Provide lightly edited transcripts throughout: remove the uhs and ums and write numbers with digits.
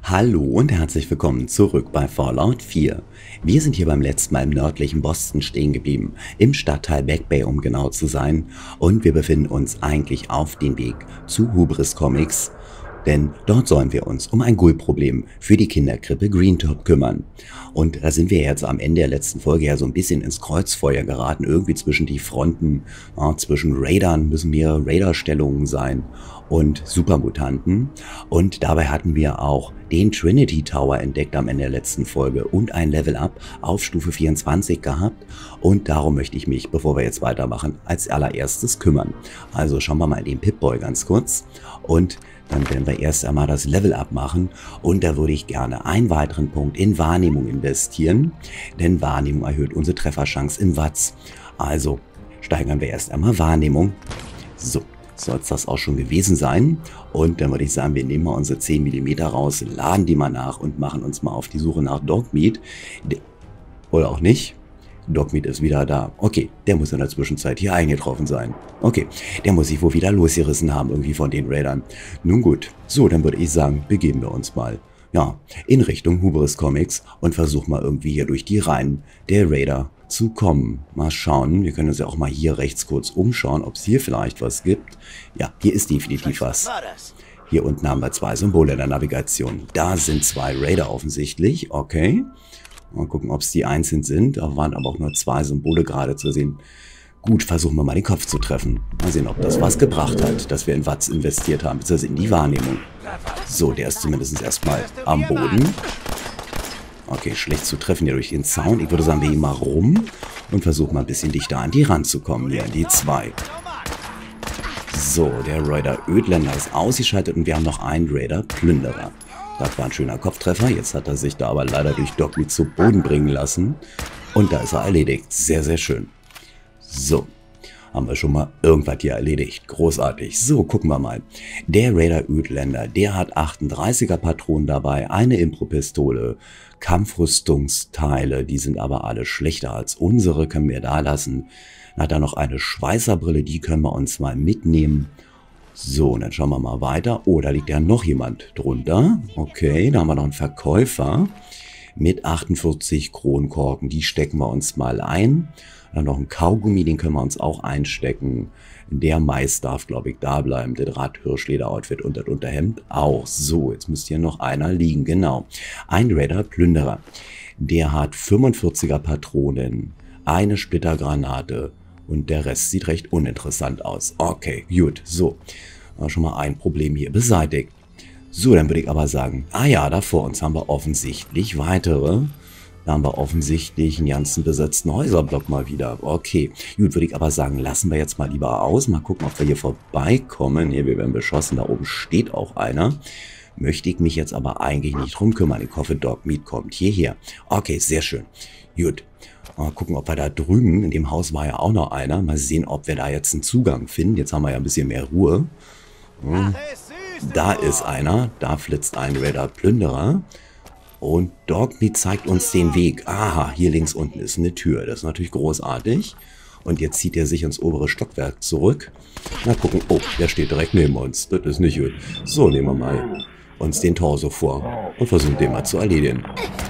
Hallo und herzlich willkommen zurück bei Fallout 4. Wir sind hier beim letzten Mal im nördlichen Boston stehen geblieben, im Stadtteil Back Bay, um genau zu sein, und wir befinden uns eigentlich auf dem Weg zu Hubris Comics, denn dort sollen wir uns um ein Ghoul-Problem für die Kinderkrippe Greentop kümmern. Und da sind wir jetzt am Ende der letzten Folge ja so ein bisschen ins Kreuzfeuer geraten, irgendwie zwischen die Fronten, zwischen Raidern müssen mehrere Raider-Stellungen sein und Supermutanten. Und dabei hatten wir auch den Trinity Tower entdeckt am Ende der letzten Folge und ein Level-Up auf Stufe 24 gehabt. Und darum möchte ich mich, bevor wir jetzt weitermachen, als allererstes kümmern. Also schauen wir mal in den Pip-Boy ganz kurz und dann werden wir erst einmal das Level-Up machen und da würde ich gerne einen weiteren Punkt in Wahrnehmung investieren, denn Wahrnehmung erhöht unsere Trefferchance im Watts. Also steigern wir erst einmal Wahrnehmung. So, soll es das auch schon gewesen sein. Und dann würde ich sagen, wir nehmen mal unsere 10 mm raus, laden die mal nach und machen uns mal auf die Suche nach Dogmeat. Oder auch nicht. Dogmeat ist wieder da. Okay, der muss in der Zwischenzeit hier eingetroffen sein. Okay, der muss sich wohl wieder losgerissen haben irgendwie von den Raidern. Nun gut, so, dann würde ich sagen, begeben wir uns mal, ja, in Richtung Hubris Comics und versuchen mal irgendwie hier durch die Reihen der Raider zu kommen. Mal schauen, wir können uns ja auch mal hier rechts kurz umschauen, ob es hier vielleicht was gibt. Ja, hier ist definitiv was. Hier unten haben wir zwei Symbole in der Navigation. Da sind zwei Raider offensichtlich, okay. Mal gucken, ob es die einzeln sind. Da waren aber auch nur zwei Symbole gerade zu sehen. Gut, versuchen wir mal den Kopf zu treffen. Mal sehen, ob das was gebracht hat, dass wir in Watts investiert haben, beziehungsweise in die Wahrnehmung. So, der ist zumindest erstmal am Boden. Okay, schlecht zu treffen hier durch den Zaun. Ich würde sagen, wir gehen mal rum und versuchen mal ein bisschen dichter an die ranzukommen, hier in die 2. So, der Raider Ödländer ist ausgeschaltet und wir haben noch einen Raider Plünderer. Das war ein schöner Kopftreffer. Jetzt hat er sich da aber leider durch Dogmeat zu Boden bringen lassen. Und da ist er erledigt. Sehr, sehr schön. So, haben wir schon mal irgendwas hier erledigt. Großartig. So, gucken wir mal. Der Raider Ödländer, der hat 38er Patronen dabei, eine Impro-Pistole, Kampfrüstungsteile, die sind aber alle schlechter als unsere, können wir da lassen. Dann hat er noch eine Schweißerbrille, die können wir uns mal mitnehmen. So, und dann schauen wir mal weiter. Oh, da liegt ja noch jemand drunter. Okay, da haben wir noch einen Verkäufer mit 48 Kronkorken. Die stecken wir uns mal ein. Dann noch ein Kaugummi, den können wir uns auch einstecken. Der Mais darf, glaube ich, da bleiben. Der Draht-Hirschleder-Outfit und das Unterhemd auch. So, jetzt müsste hier noch einer liegen. Genau. Ein Raider-Plünderer. Der hat 45er Patronen, eine Splittergranate. Und der Rest sieht recht uninteressant aus. Okay, gut, so. Schon mal ein Problem hier beseitigt. So, dann würde ich aber sagen, ah ja, da vor uns haben wir offensichtlich weitere. Da haben wir offensichtlich einen ganzen besetzten Häuserblock mal wieder. Okay, gut, würde ich aber sagen, lassen wir jetzt mal lieber aus. Mal gucken, ob wir hier vorbeikommen. Hier, wir werden beschossen, da oben steht auch einer. Möchte ich mich jetzt aber eigentlich nicht drum kümmern. Ich hoffe, Dogmeat kommt hierher. Okay, sehr schön. Gut. Mal gucken, ob wir da drüben, in dem Haus war ja auch noch einer. Mal sehen, ob wir da jetzt einen Zugang finden. Jetzt haben wir ja ein bisschen mehr Ruhe. Da ist einer. Da flitzt ein Raider-Plünderer. Und Dogmeat zeigt uns den Weg. Aha, hier links unten ist eine Tür. Das ist natürlich großartig. Und jetzt zieht er sich ins obere Stockwerk zurück. Mal gucken. Oh, der steht direkt neben uns. Das ist nicht gut. So, nehmen wir mal uns den Torso vor und versuchen den mal zu erledigen.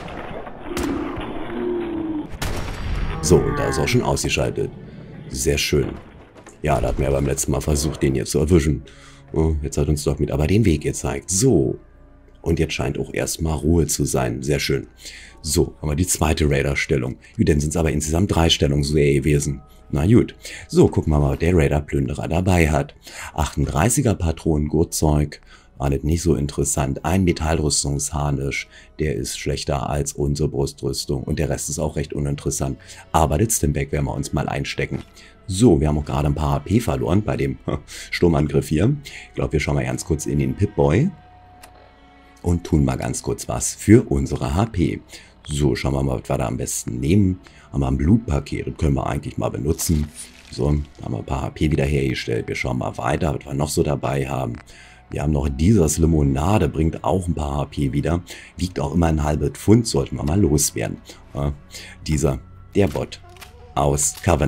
So, und da ist auch schon ausgeschaltet. Sehr schön. Ja, da hatten wir beim letzten Mal versucht, den hier zu erwischen. Oh, jetzt hat uns Dogmeat aber den Weg gezeigt. So. Und jetzt scheint auch erstmal Ruhe zu sein. Sehr schön. So, haben wir die zweite Raider-Stellung. Gut, dann sind es aber insgesamt 3 Stellungen so gewesen. Na gut. So, gucken wir mal, was der Raider-Plünderer dabei hat. 38er Patronen, Gurtzeug. War nicht so interessant. Ein Metallrüstungsharnisch, der ist schlechter als unsere Brustrüstung und der Rest ist auch recht uninteressant. Aber das Stimback werden wir uns mal einstecken. So, wir haben auch gerade ein paar HP verloren bei dem Sturmangriff hier. Ich glaube, wir schauen mal ganz kurz in den Pip-Boy und tun mal ganz kurz was für unsere HP. So, schauen wir mal, was wir da am besten nehmen. Haben wir ein Blutpaket, das können wir eigentlich mal benutzen. So, haben wir ein paar HP wieder hergestellt. Wir schauen mal weiter, was wir noch so dabei haben. Wir haben noch dieses Limonade, bringt auch ein paar HP wieder. Wiegt auch immer ein halbes Pfund, sollten wir mal loswerden. Der Bot aus Covenant.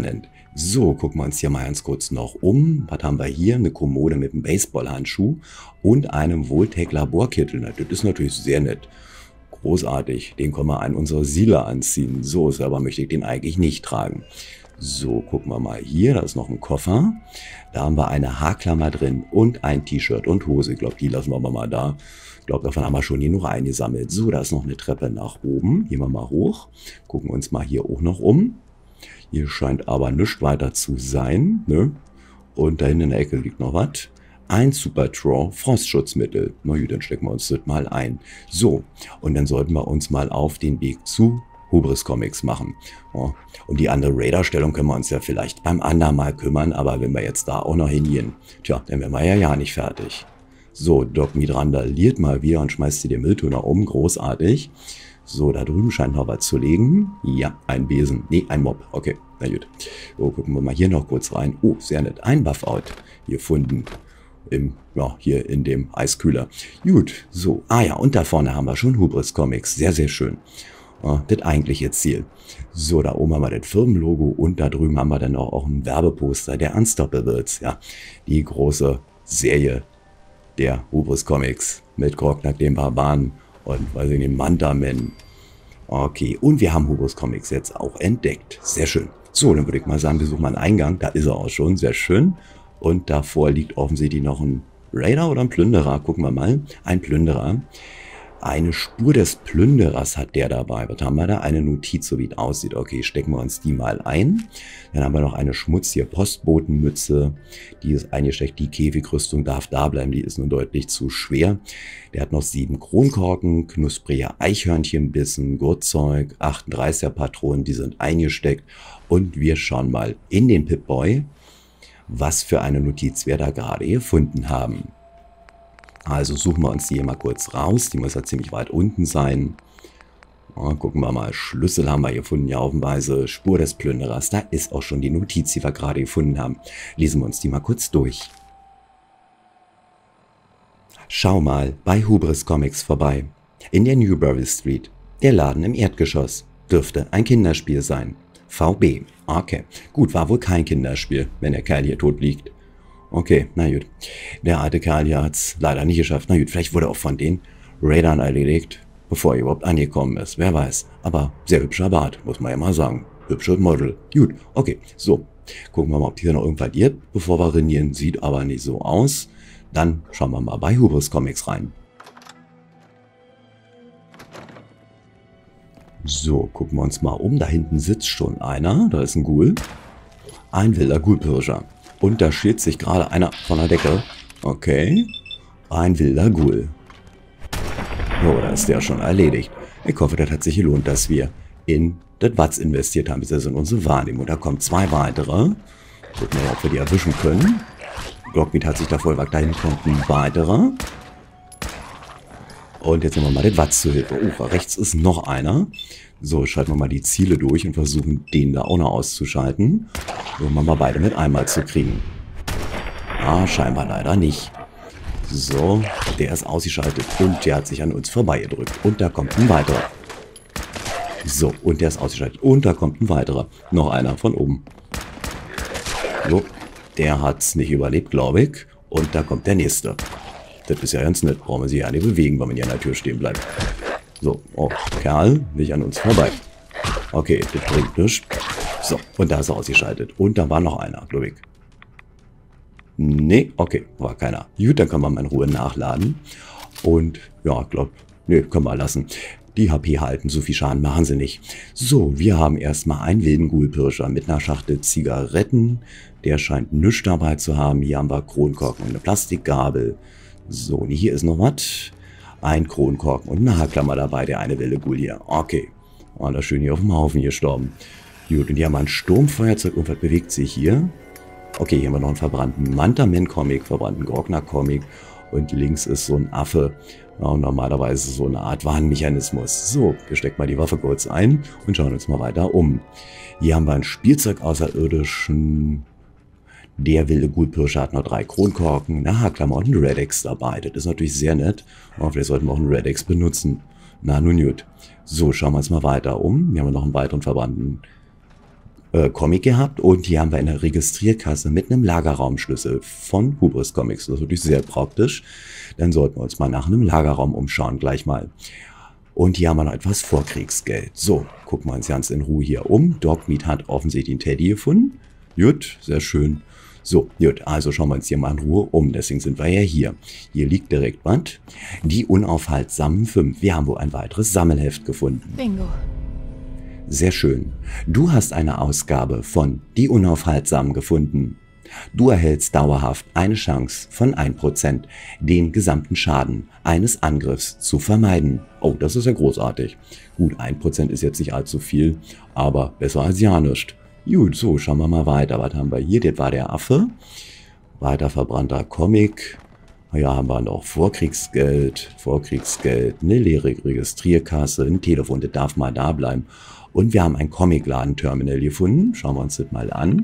So, gucken wir uns hier mal ganz kurz noch um. Was haben wir hier? Eine Kommode mit einem Baseballhandschuh und einem Voltec Laborkittel. Das ist natürlich sehr nett. Großartig. Den können wir an unsere Siedler anziehen. So, selber möchte ich den eigentlich nicht tragen. So, gucken wir mal hier. Da ist noch ein Koffer. Da haben wir eine Haarklammer drin und ein T-Shirt und Hose. Ich glaube, die lassen wir mal da. Ich glaube, davon haben wir schon genug eingesammelt. So, da ist noch eine Treppe nach oben. Gehen wir mal hoch. Gucken uns mal hier auch noch um. Hier scheint aber nichts weiter zu sein, ne? Und da hinten in der Ecke liegt noch was. Ein Super-Draw Frostschutzmittel. Na gut, dann stecken wir uns das mal ein. So, und dann sollten wir uns mal auf den Weg zu Hubris Comics machen. Ja, um die andere Raider-Stellung können wir uns ja vielleicht beim anderen Mal kümmern, aber wenn wir jetzt da auch noch hingehen, tja, dann wären wir ja nicht fertig. So, Doc Midrander liert mal wieder und schmeißt sie den Mülltonner um. Großartig. So, da drüben scheint noch was zu liegen. Ja, ein Besen. Nee, ein Mob. Okay, na gut. So, gucken wir mal hier noch kurz rein. Oh, sehr nett. Ein Buff-Out gefunden. Hier in dem Eiskühler. Gut, so. Ah ja, und da vorne haben wir schon Hubris Comics. Sehr, sehr schön. Das eigentliche Ziel. So, da oben haben wir das Firmenlogo und da drüben haben wir dann auch ein Werbeposter der Unstoppables. Ja, die große Serie der Hubris Comics mit Grognak dem Barbaren und weiß ich nicht, Mandaman. Okay, und wir haben Hubris Comics jetzt auch entdeckt. Sehr schön. So, dann würde ich mal sagen, wir suchen mal einen Eingang. Da ist er auch schon, sehr schön. Und davor liegt offensichtlich noch ein Raider oder ein Plünderer. Gucken wir mal. Ein Plünderer. Eine Spur des Plünderers hat der dabei. Was haben wir da? Eine Notiz, so wie es aussieht. Okay, stecken wir uns die mal ein. Dann haben wir noch eine schmutzige Postbotenmütze. Die ist eingesteckt. Die Käfigrüstung darf da bleiben. Die ist nun deutlich zu schwer. Der hat noch 7 Kronkorken, knusprige Eichhörnchenbissen, Gurtzeug, 38er Patronen. Die sind eingesteckt. Und wir schauen mal in den Pip-Boy, was für eine Notiz wir da gerade gefunden haben. Also suchen wir uns die hier mal kurz raus. Die muss ja ziemlich weit unten sein. Ja, gucken wir mal. Schlüssel haben wir gefunden. Ja, haufenweise. Spur des Plünderers. Da ist auch schon die Notiz, die wir gerade gefunden haben. Lesen wir uns die mal kurz durch. Schau mal bei Hubris Comics vorbei. In der Newbury Street. Der Laden im Erdgeschoss. Dürfte ein Kinderspiel sein. VB. Okay. Gut, war wohl kein Kinderspiel, wenn der Kerl hier tot liegt. Okay, na gut. Der alte Kerl hier hat es leider nicht geschafft. Na gut, vielleicht wurde er auch von den Raidern erledigt, bevor er überhaupt angekommen ist. Wer weiß. Aber sehr hübscher Bart, muss man ja mal sagen. Hübscher Model. Gut, okay. So, gucken wir mal, ob hier noch irgendwas irrt, bevor wir reinieren. Sieht aber nicht so aus. Dann schauen wir mal bei Hubris Comics rein. So, gucken wir uns mal um. Da hinten sitzt schon einer. Da ist ein Ghoul. Ein wilder Ghoulpirscher. Und da schält sich gerade einer von der Decke. Okay. Ein wilder Ghoul. So, da ist der schon erledigt. Ich hoffe, das hat sich gelohnt, dass wir in das Watz investiert haben. Das ist in unsere Wahrnehmung. Da kommen 2 weitere. Gucken wir mal, ob wir die erwischen können. Glockmeat hat sich da voll wagt. Dahin kommt ein weiterer. Und jetzt nehmen wir mal den Watz zu Hilfe. Oh, rechts ist noch einer. So, schalten wir mal die Ziele durch und versuchen, den da auch noch auszuschalten. Um wir mal beide mit einmal zu kriegen. Ah, scheinbar leider nicht. So, der ist ausgeschaltet und der hat sich an uns vorbeigedrückt. Und da kommt ein weiterer. So, und der ist ausgeschaltet und da kommt ein weiterer. Noch einer von oben. So, der hat es nicht überlebt, glaube ich. Und da kommt der nächste. Das ist ja ganz nett. Brauchen wir sich ja nicht bewegen, wenn man hier an der Tür stehen bleibt. So, oh, Kerl, nicht an uns vorbei. Okay, das bringt nichts. So, und da ist er ausgeschaltet. Und da war noch einer, glaube ich. Nee, okay, war keiner. Gut, dann können wir mal in Ruhe nachladen. Und, ja, glaube, nee, können wir lassen. Die HP halten, so viel Schaden machen sie nicht. So, wir haben erstmal einen wilden Ghoulpirscher mit einer Schachtel Zigaretten. Der scheint nichts dabei zu haben. Hier haben wir Kronkorken und eine Plastikgabel. So, und hier ist noch was. Ein Kronkorken und eine Haarklammer dabei, der eine wilde Ghoul hier. Okay. Und da schön hier auf dem Haufen gestorben. Gut, und hier haben wir ein Sturmfeuerzeug. Irgendwas bewegt sich hier. Okay, hier haben wir noch einen verbrannten Mandaman-Comic, verbrannten Grognak-Comic. Und links ist so ein Affe. Ja, und normalerweise so eine Art Warnmechanismus. So, wir stecken mal die Waffe kurz ein und schauen uns mal weiter um. Hier haben wir ein Spielzeug außerirdischen. Der wilde Ghoulpirscher hat noch 3 Kronkorken, eine Haarklammer und einen Redex dabei. Das ist natürlich sehr nett. Oh, vielleicht sollten wir auch einen Redex benutzen. Na, nun gut. So, schauen wir uns mal weiter um. Hier haben wir noch einen weiteren verbrannten Comic gehabt und hier haben wir eine Registrierkasse mit einem Lagerraumschlüssel von Hubris Comics. Das ist natürlich sehr praktisch. Dann sollten wir uns mal nach einem Lagerraum umschauen gleich mal. Und hier haben wir noch etwas Vorkriegsgeld. So, gucken wir uns ganz in Ruhe hier um. Dogmeat hat offensichtlich den Teddy gefunden. Gut, sehr schön. So, gut, also schauen wir uns hier mal in Ruhe um. Deswegen sind wir ja hier. Hier liegt direkt was. Die unaufhaltsamen 5. Wir haben wohl ein weiteres Sammelheft gefunden. Bingo. Sehr schön. Du hast eine Ausgabe von Die Unaufhaltsamen gefunden. Du erhältst dauerhaft eine Chance von 1%, den gesamten Schaden eines Angriffs zu vermeiden. Oh, das ist ja großartig. Gut, 1% ist jetzt nicht allzu viel, aber besser als ja nichts. Gut, so, schauen wir mal weiter. Was haben wir hier? Das war der Affe. Weiter verbrannter Comic. Ja, haben wir noch Vorkriegsgeld, eine leere Registrierkasse, ein Telefon, das darf mal da bleiben. Und wir haben ein Comicladen-Terminal gefunden. Schauen wir uns das mal an.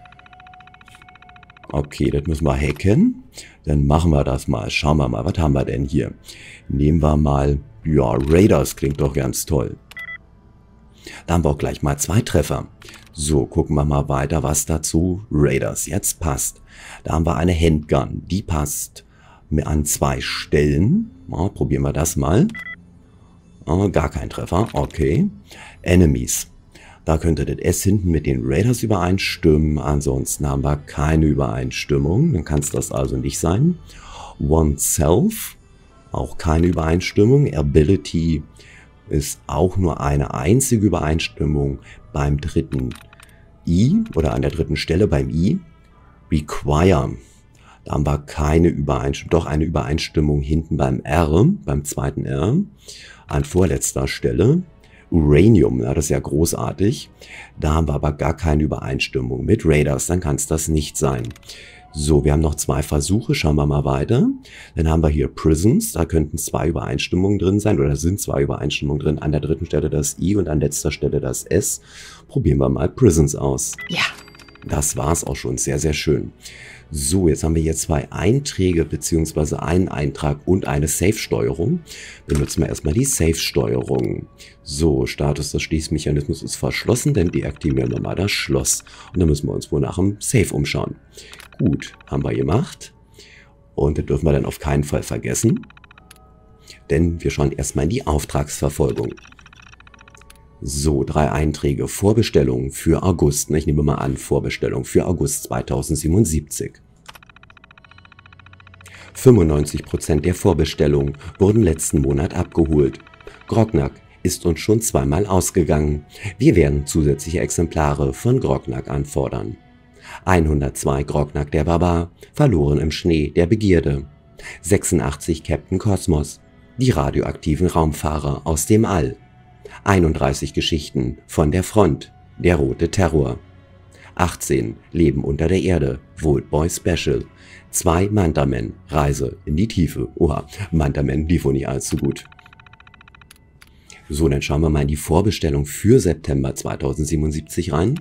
Okay, das müssen wir hacken. Dann machen wir das mal. Schauen wir mal, was haben wir denn hier? Nehmen wir mal, ja, Raiders klingt doch ganz toll. Da haben wir auch gleich mal 2 Treffer. So, gucken wir mal weiter, was dazu. Raiders, jetzt passt. Da haben wir eine Handgun, die passt an 2 Stellen. Ja, probieren wir das mal. Gar kein Treffer, okay. Enemies. Da könnte das S hinten mit den Raiders übereinstimmen. Ansonsten haben wir keine Übereinstimmung. Dann kann es das also nicht sein. Oneself. Auch keine Übereinstimmung. Ability ist auch nur eine einzige Übereinstimmung beim dritten I oder an der dritten Stelle beim I. Require. Da haben wir keine Übereinstimmung. Doch eine Übereinstimmung hinten beim R, beim zweiten R. An vorletzter Stelle. Uranium, ja, das ist ja großartig. Da haben wir aber gar keine Übereinstimmung mit Raiders, dann kann es das nicht sein. So, wir haben noch 2 Versuche, schauen wir mal weiter. Dann haben wir hier Prisons, da könnten 2 Übereinstimmungen drin sein, oder sind 2 Übereinstimmungen drin. An der dritten Stelle das I und an letzter Stelle das S. Probieren wir mal Prisons aus. Ja. Das war's auch schon, sehr, sehr schön. So, jetzt haben wir hier 2 Einträge bzw. einen Eintrag und eine Safe-Steuerung. Benutzen wir erstmal die Safe-Steuerung. So, Status des Schließmechanismus ist verschlossen, dann deaktivieren wir mal das Schloss. Und dann müssen wir uns wohl nach dem Safe umschauen. Gut, haben wir gemacht. Und das dürfen wir dann auf keinen Fall vergessen. Denn wir schauen erstmal in die Auftragsverfolgung. So, 3 Einträge. Vorbestellung für August. Ich nehme mal an, Vorbestellung für August 2077. 95% der Vorbestellungen wurden letzten Monat abgeholt. Grognak ist uns schon 2-mal ausgegangen. Wir werden zusätzliche Exemplare von Grognak anfordern. 102 Grognak der Barbar, verloren im Schnee der Begierde. 86 Captain Kosmos, die radioaktiven Raumfahrer aus dem All. 31 Geschichten von der Front, der rote Terror. 18 Leben unter der Erde, Vault Boy Special. 2 Mantamen, Reise in die Tiefe. Oha, Mantamen lief wohl nicht allzu gut. So, dann schauen wir mal in die Vorbestellung für September 2077 rein.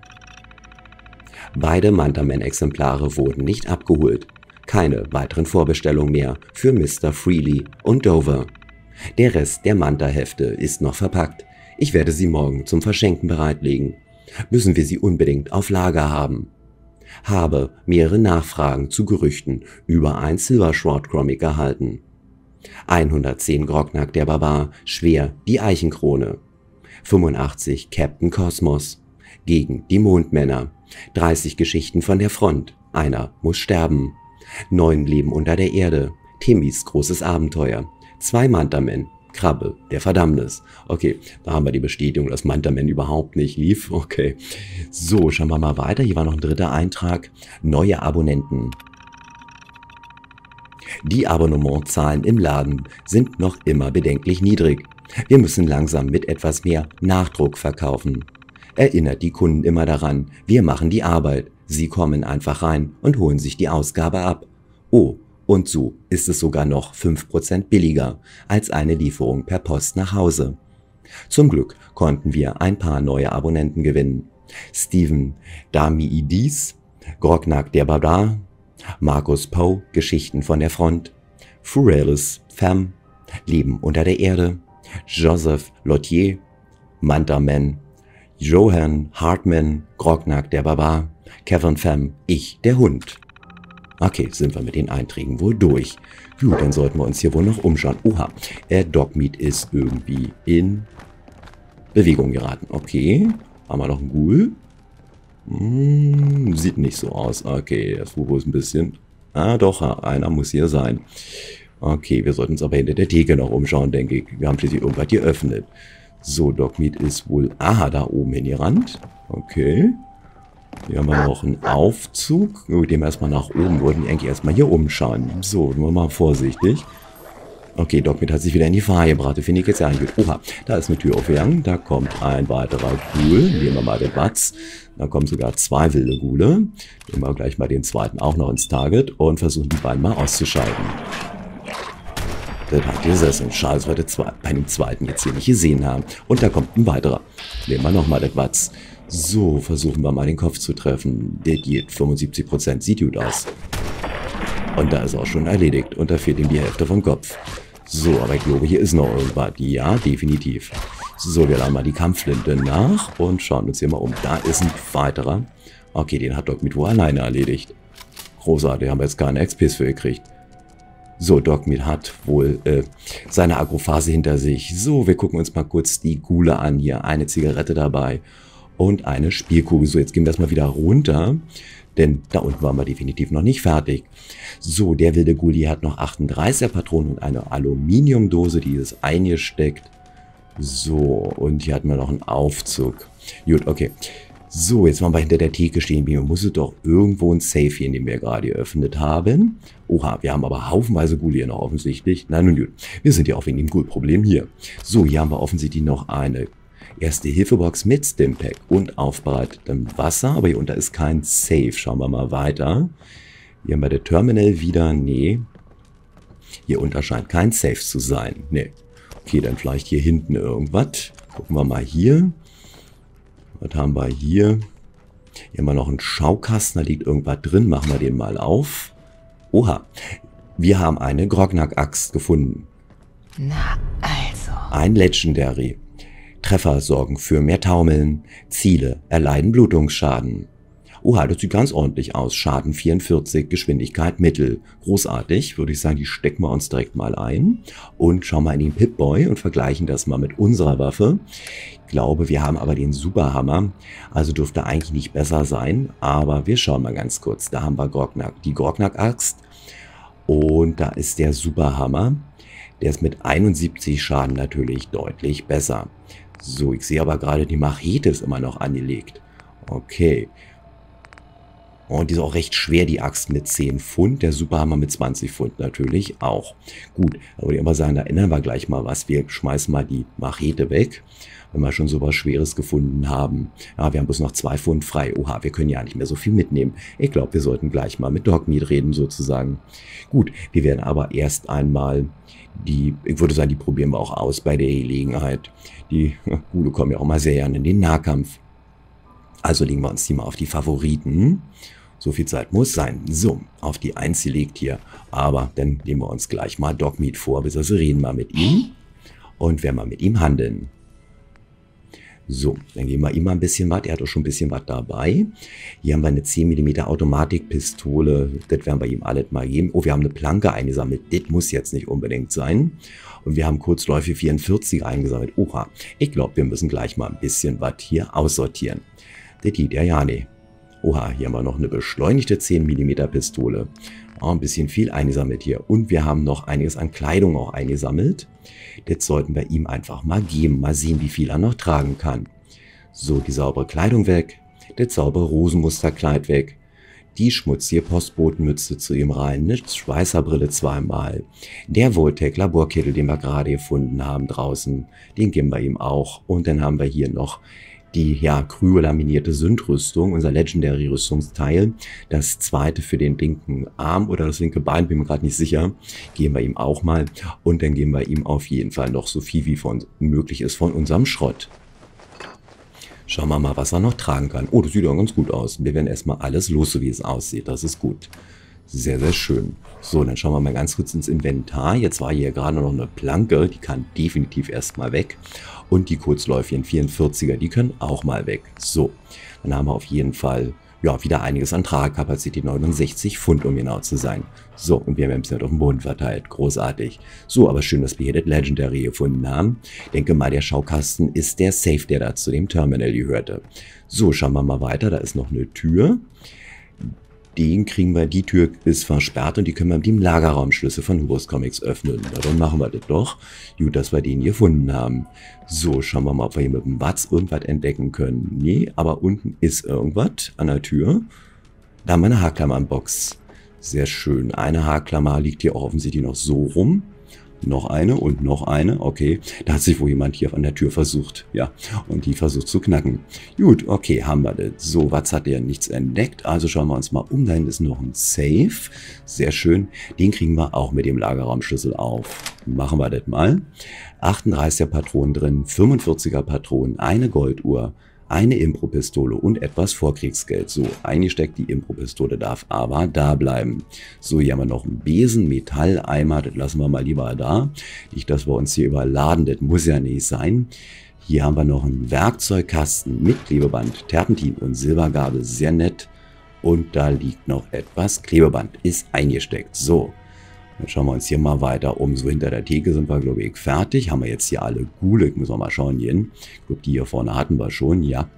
Beide Mantaman-Exemplare wurden nicht abgeholt. Keine weiteren Vorbestellungen mehr für Mr. Freely und Dover. Der Rest der Manta-Hefte ist noch verpackt. Ich werde sie morgen zum Verschenken bereitlegen. Müssen wir sie unbedingt auf Lager haben. Habe mehrere Nachfragen zu Gerüchten über ein Silvershroud-Comic erhalten. 110 Grognak der Barbar, schwer die Eichenkrone. 85 Captain Kosmos, gegen die Mondmänner. 30 Geschichten von der Front, einer muss sterben. 9 Leben unter der Erde, Timmys großes Abenteuer. 2 Mantamen, Krabbe, der Verdammnis. Okay, da haben wir die Bestätigung, dass Mantaman überhaupt nicht lief. Okay, so, schauen wir mal weiter. Hier war noch ein 3. Eintrag. Neue Abonnenten. Die Abonnementzahlen im Laden sind noch immer bedenklich niedrig. Wir müssen langsam mit etwas mehr Nachdruck verkaufen. Erinnert die Kunden immer daran, wir machen die Arbeit. Sie kommen einfach rein und holen sich die Ausgabe ab. Oh, und so ist es sogar noch 5% billiger als eine Lieferung per Post nach Hause. Zum Glück konnten wir ein paar neue Abonnenten gewinnen. Steven Damiidis, Grognak der Barbar, Markus Poe, Geschichten von der Front, Furelis Femme, Leben unter der Erde, Joseph Lottier, Mantaman, Johan, Hartman, Grognak, der Barbar, Kevin Pham, ich, der Hund. Okay, sind wir mit den Einträgen wohl durch. Gut, dann sollten wir uns hier wohl noch umschauen. Oha, Dogmeat ist irgendwie in Bewegung geraten. Okay, haben wir noch einen Ghoul? Sieht nicht so aus. Okay, das Fubo ist ein bisschen... Ah, doch, einer muss hier sein. Okay, wir sollten uns aber hinter der Theke noch umschauen, denke ich. Wir haben schließlich irgendwas geöffnet. So, Dogmeat ist wohl... Aha, da oben hingerannt. Okay. Hier haben wir noch einen Aufzug. Mit dem erstmal nach oben. Wollten wir eigentlich erstmal hier umschauen. So, nur mal vorsichtig. Okay, Dogmeat hat sich wieder in die Fahr gebracht. Finde ich jetzt ja eigentlich gut. Oha, da ist eine Tür aufgegangen. Da kommt ein weiterer Ghoul. Nehmen wir mal den Batz. Da kommen sogar 2 wilde Ghule. Nehmen wir gleich mal den zweiten auch noch ins Target und versuchen die beiden mal auszuschalten. Das hat gesessen. Schade, dass wir bei dem zweiten jetzt hier nicht gesehen haben. Und da kommt ein weiterer. Nehmen wir nochmal den Batz. So, versuchen wir mal den Kopf zu treffen. Der geht 75%. Sieht gut aus. Und da ist auch schon erledigt. Und da fehlt ihm die Hälfte vom Kopf. So, aber ich glaube, hier ist noch irgendwas. Ja, definitiv. So, wir laden mal die Kampfflinte nach und schauen uns hier mal um. Da ist ein weiterer. Okay, den hat Dogmeat wohl alleine erledigt. Großartig, haben wir jetzt keine XPs für gekriegt. So, Dogmeat hat wohl seine Agrophase hinter sich. So, wir gucken uns mal kurz die Ghule an. Hier eine Zigarette dabei und eine Spielkugel. So, jetzt gehen wir erstmal wieder runter, denn da unten waren wir definitiv noch nicht fertig. So, der wilde Ghoul hat noch 38er Patronen und eine Aluminiumdose, die ist eingesteckt. So, und hier hatten wir noch einen Aufzug. Gut, okay. So, jetzt waren wir hinter der Theke stehen. Wir müssen doch irgendwo ein Safe hier, den wir gerade geöffnet haben. Oha, wir haben aber haufenweise Ghoul hier noch offensichtlich. Na nun gut, wir sind ja auch wegen dem Ghoul-Problem hier. So, hier haben wir offensichtlich noch eine Erste-Hilfe-Box mit Stimpack und aufbereitetem Wasser. Aber hier unter ist kein Safe. Schauen wir mal weiter. Hier haben wir das Terminal wieder. Nee. Hier unter scheint kein Safe zu sein. Nee. Okay, dann vielleicht hier hinten irgendwas. Gucken wir mal hier. Was haben wir hier? Hier haben wir noch einen Schaukasten, da liegt irgendwas drin. Machen wir den mal auf. Oha, wir haben eine Grognak-Axt gefunden. Na also. Ein Legendary. Treffer sorgen für mehr Taumeln. Ziele erleiden Blutungsschaden. Oha, das sieht ganz ordentlich aus. Schaden 44, Geschwindigkeit mittel. Großartig, würde ich sagen, die stecken wir uns direkt mal ein. Und schauen mal in den Pip-Boy und vergleichen das mal mit unserer Waffe. Ich glaube, wir haben aber den Superhammer. Also dürfte eigentlich nicht besser sein. Aber wir schauen mal ganz kurz. Da haben wir Grognak, die Grognak-Axt. Und da ist der Superhammer. Der ist mit 71 Schaden natürlich deutlich besser. So, ich sehe aber gerade, die Machete ist immer noch angelegt. Okay. Und die ist auch recht schwer, die Axt mit 10 Pfund, der Superhammer mit 20 Pfund natürlich auch. Gut, da würde ich aber sagen, da ändern wir gleich mal was. Wir schmeißen mal die Machete weg, wenn wir schon so was Schweres gefunden haben. Ja, wir haben bloß noch 2 Pfund frei. Oha, wir können ja nicht mehr so viel mitnehmen. Ich glaube, wir sollten gleich mal mit Dogmeat reden sozusagen. Gut, wir werden aber erst einmal ich würde sagen, die probieren wir auch aus bei der Gelegenheit. Die Ghule kommen ja auch mal sehr gerne in den Nahkampf. Also legen wir uns die mal auf die Favoriten. So viel Zeit muss sein. So, auf die 1 gelegt hier. Aber dann nehmen wir uns gleich mal Dogmeat vor, also reden wir mit ihm und werden mal mit ihm handeln. So, dann geben wir ihm mal ein bisschen was. Er hat auch schon ein bisschen was dabei. Hier haben wir eine 10 mm Automatikpistole. Das werden wir ihm alles mal geben. Oh, wir haben eine Planke eingesammelt. Das muss jetzt nicht unbedingt sein. Und wir haben Kurzläufe 44 eingesammelt. Oha, ich glaube, wir müssen gleich mal ein bisschen was hier aussortieren. Das geht ja nicht. Oha, hier haben wir noch eine beschleunigte 10 mm Pistole. Auch ein bisschen viel eingesammelt hier. Und wir haben noch einiges an Kleidung auch eingesammelt. Das sollten wir ihm einfach mal geben. Mal sehen, wie viel er noch tragen kann. So, die saubere Kleidung weg. Das saubere Rosenmusterkleid weg. Die schmutzige Postbotenmütze zu ihm rein. Eine Schweißerbrille zweimal. Der Voltec Laborkittel, den wir gerade gefunden haben draußen. Den geben wir ihm auch. Und dann haben wir hier noch die kryolaminierte Sündrüstung, unser Legendary-Rüstungsteil. Das zweite für den linken Arm oder das linke Bein, bin mir gerade nicht sicher. Geben wir ihm auch mal. Und dann geben wir ihm auf jeden Fall noch so viel wie möglich ist von unserem Schrott. Schauen wir mal, was er noch tragen kann. Oh, das sieht ja ganz gut aus. Wir werden erstmal alles los, so wie es aussieht. Das ist gut. Sehr, sehr schön. So, dann schauen wir mal ganz kurz ins Inventar. Jetzt war hier gerade noch eine Planke, die kann definitiv erstmal weg. Und die kurzläufigen 44er, die können auch mal weg. So, dann haben wir auf jeden Fall ja wieder einiges an Tragkapazität, 69 Pfund, um genau zu sein. So, und wir haben es nicht auf dem Boden verteilt. Großartig. So, aber schön, dass wir hier das Legendary gefunden haben. Ich denke mal, der Schaukasten ist der Safe, der da zu dem Terminal gehörte. So, schauen wir mal weiter. Da ist noch eine Tür. Die Tür ist versperrt und die können wir mit dem Lagerraumschlüssel von Hubris Comics öffnen. Na, dann machen wir das doch. Gut, dass wir den gefunden haben. So, schauen wir mal, ob wir hier mit dem Watz irgendwas entdecken können. Nee, aber unten ist irgendwas an der Tür. Da haben wir eine Haarklammernbox. Sehr schön. Eine Haarklammer liegt hier auch offensichtlich noch so rum. Noch eine und noch eine. Okay, da hat sich wohl jemand hier an der Tür versucht. Ja, und die versucht zu knacken. Gut, okay, haben wir das. So, was hat der? Nichts entdeckt. Also schauen wir uns mal um. Da hinten ist noch ein Safe. Sehr schön. Den kriegen wir auch mit dem Lagerraumschlüssel auf. Machen wir das mal. 38er Patronen drin, 45er Patronen, eine Golduhr, eine Impro-Pistole und etwas Vorkriegsgeld. So, eingesteckt, die Impro-Pistole darf aber da bleiben. So, hier haben wir noch einen Besen, Metalleimer, das lassen wir mal lieber da. Nicht, dass wir uns hier überladen, das muss ja nicht sein. Hier haben wir noch einen Werkzeugkasten mit Klebeband, Terpentin und Silbergabel, sehr nett. Und da liegt noch etwas Klebeband, ist eingesteckt. So. Dann schauen wir uns hier mal weiter um. So hinter der Theke sind wir, glaube ich, fertig. Haben wir jetzt hier alle Gulik. Müssen wir mal schauen hier hin. Ich glaube, die hier vorne hatten wir schon. Ja.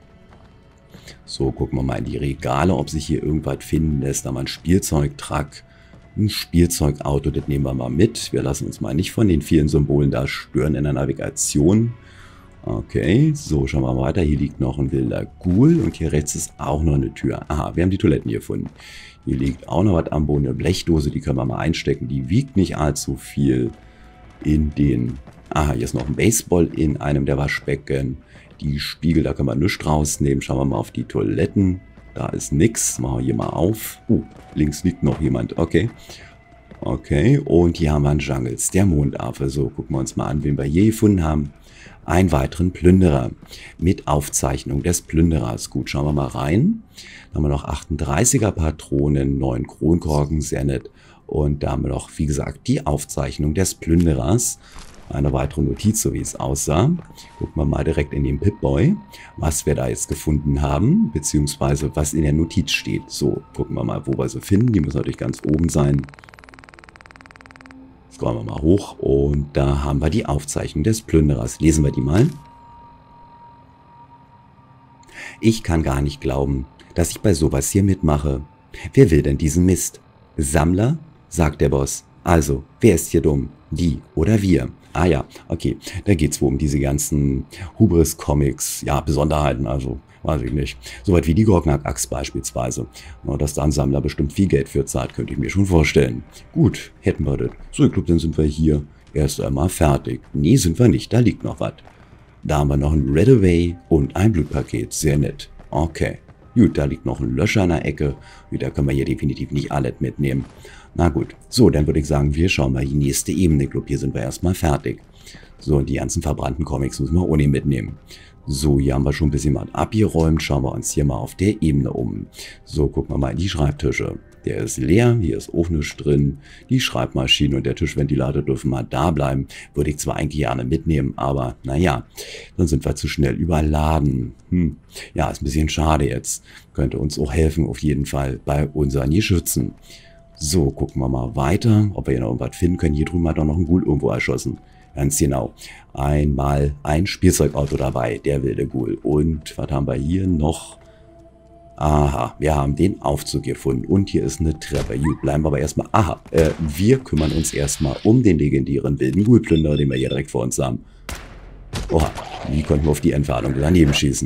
So, gucken wir mal in die Regale, ob sich hier irgendwas finden lässt. Da haben wir einen Spielzeugtruck, ein Spielzeugauto. Das nehmen wir mal mit. Wir lassen uns mal nicht von den vielen Symbolen da stören in der Navigation. Okay, so, schauen wir mal weiter. Hier liegt noch ein wilder Ghoul und hier rechts ist auch noch eine Tür. Aha, wir haben die Toiletten hier gefunden. Hier liegt auch noch was am Boden, eine Blechdose, die können wir mal einstecken. Die wiegt nicht allzu viel. In den... Aha, hier ist noch ein Baseball in einem der Waschbecken. Die Spiegel, da können wir nichts rausnehmen. Schauen wir mal auf die Toiletten. Da ist nichts. Machen wir hier mal auf. Links liegt noch jemand. Okay. Okay, und hier haben wir einen Jungles, der Mondaffe. So, gucken wir uns mal an, wen wir hier gefunden haben. Einen weiteren Plünderer mit Aufzeichnung des Plünderers. Gut, schauen wir mal rein. Da haben wir noch 38er Patronen, 9 Kronkorken, sehr nett. Und da haben wir noch, wie gesagt, die Aufzeichnung des Plünderers. Eine weitere Notiz, so wie es aussah. Gucken wir mal direkt in den Pip-Boy, was wir da jetzt gefunden haben, beziehungsweise was in der Notiz steht. So, gucken wir mal, wo wir sie finden. Die müssen natürlich ganz oben sein. Scrollen wir mal hoch und da haben wir die Aufzeichnung des Plünderers. Lesen wir die mal. Ich kann gar nicht glauben, dass ich bei sowas hier mitmache. Wer will denn diesen Mist? Sammler? Sagt der Boss. Also, wer ist hier dumm? Die oder wir? Ah ja, okay. Da geht es wohl um diese ganzen Hubris Comics, ja, Besonderheiten, also weiß ich nicht. Soweit wie die Gorgnak-Axt beispielsweise. Dass da ein Sammler bestimmt viel Geld für zahlt, könnte ich mir schon vorstellen. Gut, hätten wir das. So, ich glaube, dann sind wir hier erst einmal fertig. Nee, sind wir nicht, da liegt noch was. Da haben wir noch ein Redaway und ein Blutpaket, sehr nett. Okay, gut, da liegt noch ein Löscher in der Ecke. Da können wir hier definitiv nicht alles mitnehmen. Na gut, so, dann würde ich sagen, wir schauen mal die nächste Ebene. Ich glaube, hier sind wir erstmal fertig. So, und die ganzen verbrannten Comics müssen wir ohne mitnehmen. So, hier haben wir schon ein bisschen was abgeräumt. Schauen wir uns hier mal auf der Ebene um. So, gucken wir mal in die Schreibtische. Der ist leer, hier ist auch nichts drin. Die Schreibmaschine und der Tischventilator dürfen mal da bleiben. Würde ich zwar eigentlich gerne mitnehmen, aber naja, dann sind wir zu schnell überladen. Ja, ist ein bisschen schade jetzt. Könnte uns auch helfen, auf jeden Fall, bei unseren Geschützen. So, gucken wir mal weiter, ob wir hier noch irgendwas finden können. Hier drüben hat doch noch ein Ghoul irgendwo erschossen. Ganz genau. Einmal ein Spielzeugauto dabei, der wilde Ghoul. Und was haben wir hier noch? Aha, wir haben den Aufzug gefunden. Und hier ist eine Treppe. Gut, bleiben wir aber erstmal. Aha, wir kümmern uns erstmal um den legendären wilden Ghoul-Plünderer, den wir hier direkt vor uns haben. Oha, wie konnten wir auf die Entfernung daneben schießen?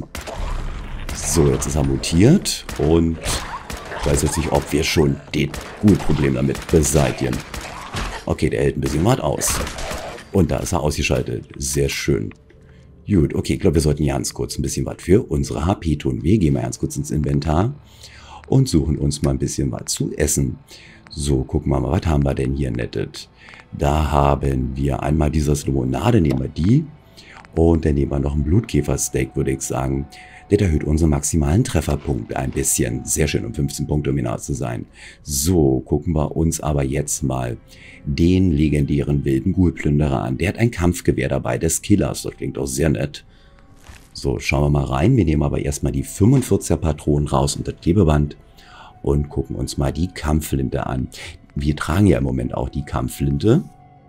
So, jetzt ist er mutiert. Und ich weiß jetzt nicht, ob wir schon das Ghoul-Problem damit beseitigen. Okay, der hält ein bisschen was aus. Und da ist er ausgeschaltet. Sehr schön. Gut, okay, ich glaube, wir sollten ganz kurz ein bisschen was für unsere HP tun. Wir gehen mal ganz kurz ins Inventar und suchen uns mal ein bisschen was zu essen. So, gucken wir mal, was haben wir denn hier nettet? Da haben wir einmal dieses Limonade, nehmen wir die. Und dann nehmen wir noch ein Blutkäfersteak, würde ich sagen. Das erhöht unsere maximalen Trefferpunkte ein bisschen. Sehr schön, um 15 Punkte, um genau zu sein. So, gucken wir uns aber jetzt mal den legendären wilden Ghoul-Plünderer an. Der hat ein Kampfgewehr dabei, des Killers. Das klingt auch sehr nett. So, schauen wir mal rein. Wir nehmen aber erstmal die 45er Patronen raus und das Klebeband und gucken uns mal die Kampfflinte an. Wir tragen ja im Moment auch die Kampfflinte.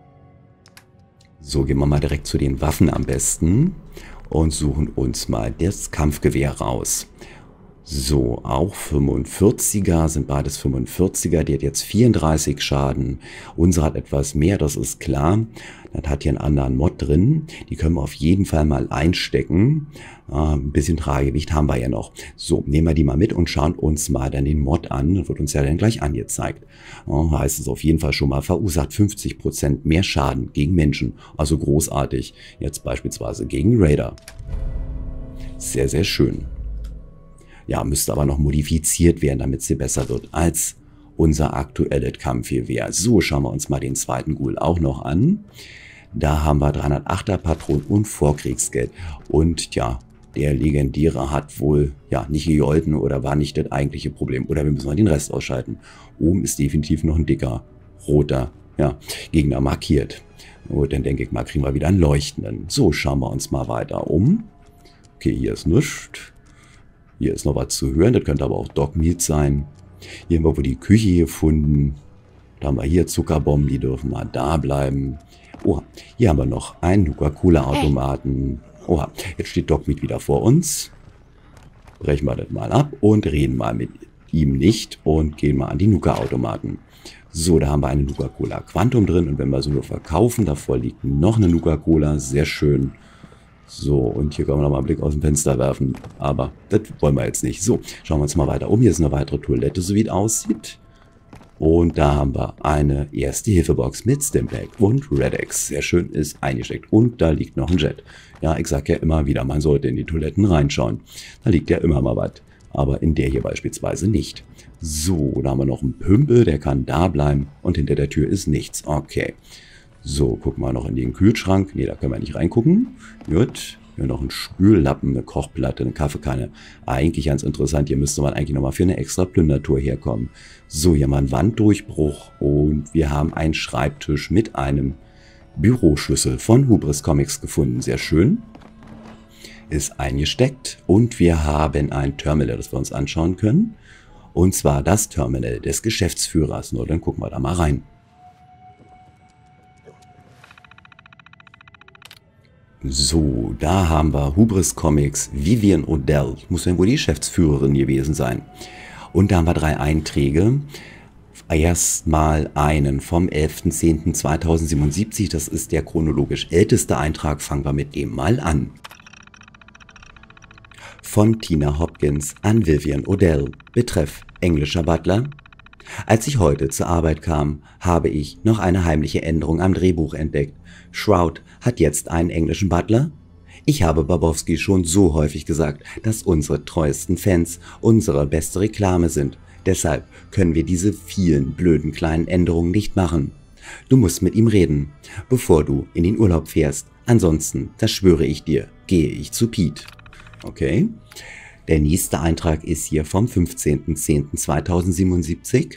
So, gehen wir mal direkt zu den Waffen am besten und suchen uns mal das Kampfgewehr raus. So, auch 45er, sind beides 45er, die hat jetzt 34 Schaden. Unsere hat etwas mehr, das ist klar. Das hat hier einen anderen Mod drin. Die können wir auf jeden Fall mal einstecken. Ein bisschen Tragegewicht haben wir ja noch. So, nehmen wir die mal mit und schauen uns mal dann den Mod an. Das wird uns ja dann gleich angezeigt. Heißt es auf jeden Fall schon mal, verursacht 50% mehr Schaden gegen Menschen. Also großartig. Jetzt beispielsweise gegen Raider. Sehr, sehr schön. Ja, müsste aber noch modifiziert werden, damit sie besser wird als unser aktuelles Kampfgewehr. So, schauen wir uns mal den zweiten Ghoul auch noch an. Da haben wir 308er Patronen und Vorkriegsgeld. Und ja, der Legendäre hat wohl ja nicht gegolten oder war nicht das eigentliche Problem. Oder wir müssen mal den Rest ausschalten. Oben ist definitiv noch ein dicker, roter Gegner markiert. Und dann denke ich mal, kriegen wir wieder einen leuchtenden. So, schauen wir uns mal weiter um. Okay, hier ist nichts. Hier ist noch was zu hören, das könnte aber auch Dogmeat sein. Hier haben wir wohl die Küche gefunden. Da haben wir hier Zuckerbomben, die dürfen mal da bleiben. Oha, hier haben wir noch einen Nuka-Cola-Automaten. Oha, jetzt steht Dogmeat wieder vor uns. Brechen wir das mal ab und reden mal mit ihm nicht und gehen mal an die Nuka-Automaten. So, da haben wir eine Nuka-Cola Quantum drin und wenn wir so nur verkaufen, davor liegt noch eine Nuka-Cola, sehr schön. So, und hier können wir nochmal einen Blick aus dem Fenster werfen. Aber das wollen wir jetzt nicht. So, schauen wir uns mal weiter um. Hier ist eine weitere Toilette, so wie es aussieht. Und da haben wir eine Erste-Hilfe-Box mit Stimpack und Redex. Sehr schön, ist eingesteckt. Und da liegt noch ein Jet. Ja, ich sage ja immer wieder, man sollte in die Toiletten reinschauen. Da liegt ja immer mal was. Aber in der hier beispielsweise nicht. So, da haben wir noch einen Pümpel, der kann da bleiben. Und hinter der Tür ist nichts. Okay. So, gucken wir noch in den Kühlschrank. Ne, da können wir nicht reingucken. Gut. Hier noch ein Spüllappen, eine Kochplatte, eine Kaffeekanne. Eigentlich ganz interessant. Hier müsste man eigentlich nochmal für eine extra Plündertour herkommen. So, hier haben wir einen Wanddurchbruch. Und wir haben einen Schreibtisch mit einem Büroschlüssel von Hubris Comics gefunden. Sehr schön. Ist eingesteckt. Und wir haben ein Terminal, das wir uns anschauen können. Und zwar das Terminal des Geschäftsführers. Nur dann gucken wir da mal rein. So, da haben wir Hubris Comics, Vivian O'Dell, muss ja wohl die Geschäftsführerin gewesen sein. Und da haben wir 3 Einträge. Erstmal einen vom 11.10.2077, das ist der chronologisch älteste Eintrag, fangen wir mit dem mal an. Von Tina Hopkins an Vivian O'Dell, betreff englischer Butler. Als ich heute zur Arbeit kam, habe ich noch eine heimliche Änderung am Drehbuch entdeckt. Shroud hat jetzt einen englischen Butler? Ich habe Babowski schon so häufig gesagt, dass unsere treuesten Fans unsere beste Reklame sind. Deshalb können wir diese vielen blöden kleinen Änderungen nicht machen. Du musst mit ihm reden, bevor du in den Urlaub fährst. Ansonsten, das schwöre ich dir, gehe ich zu Pete. Okay. Der nächste Eintrag ist hier vom 15.10.2077.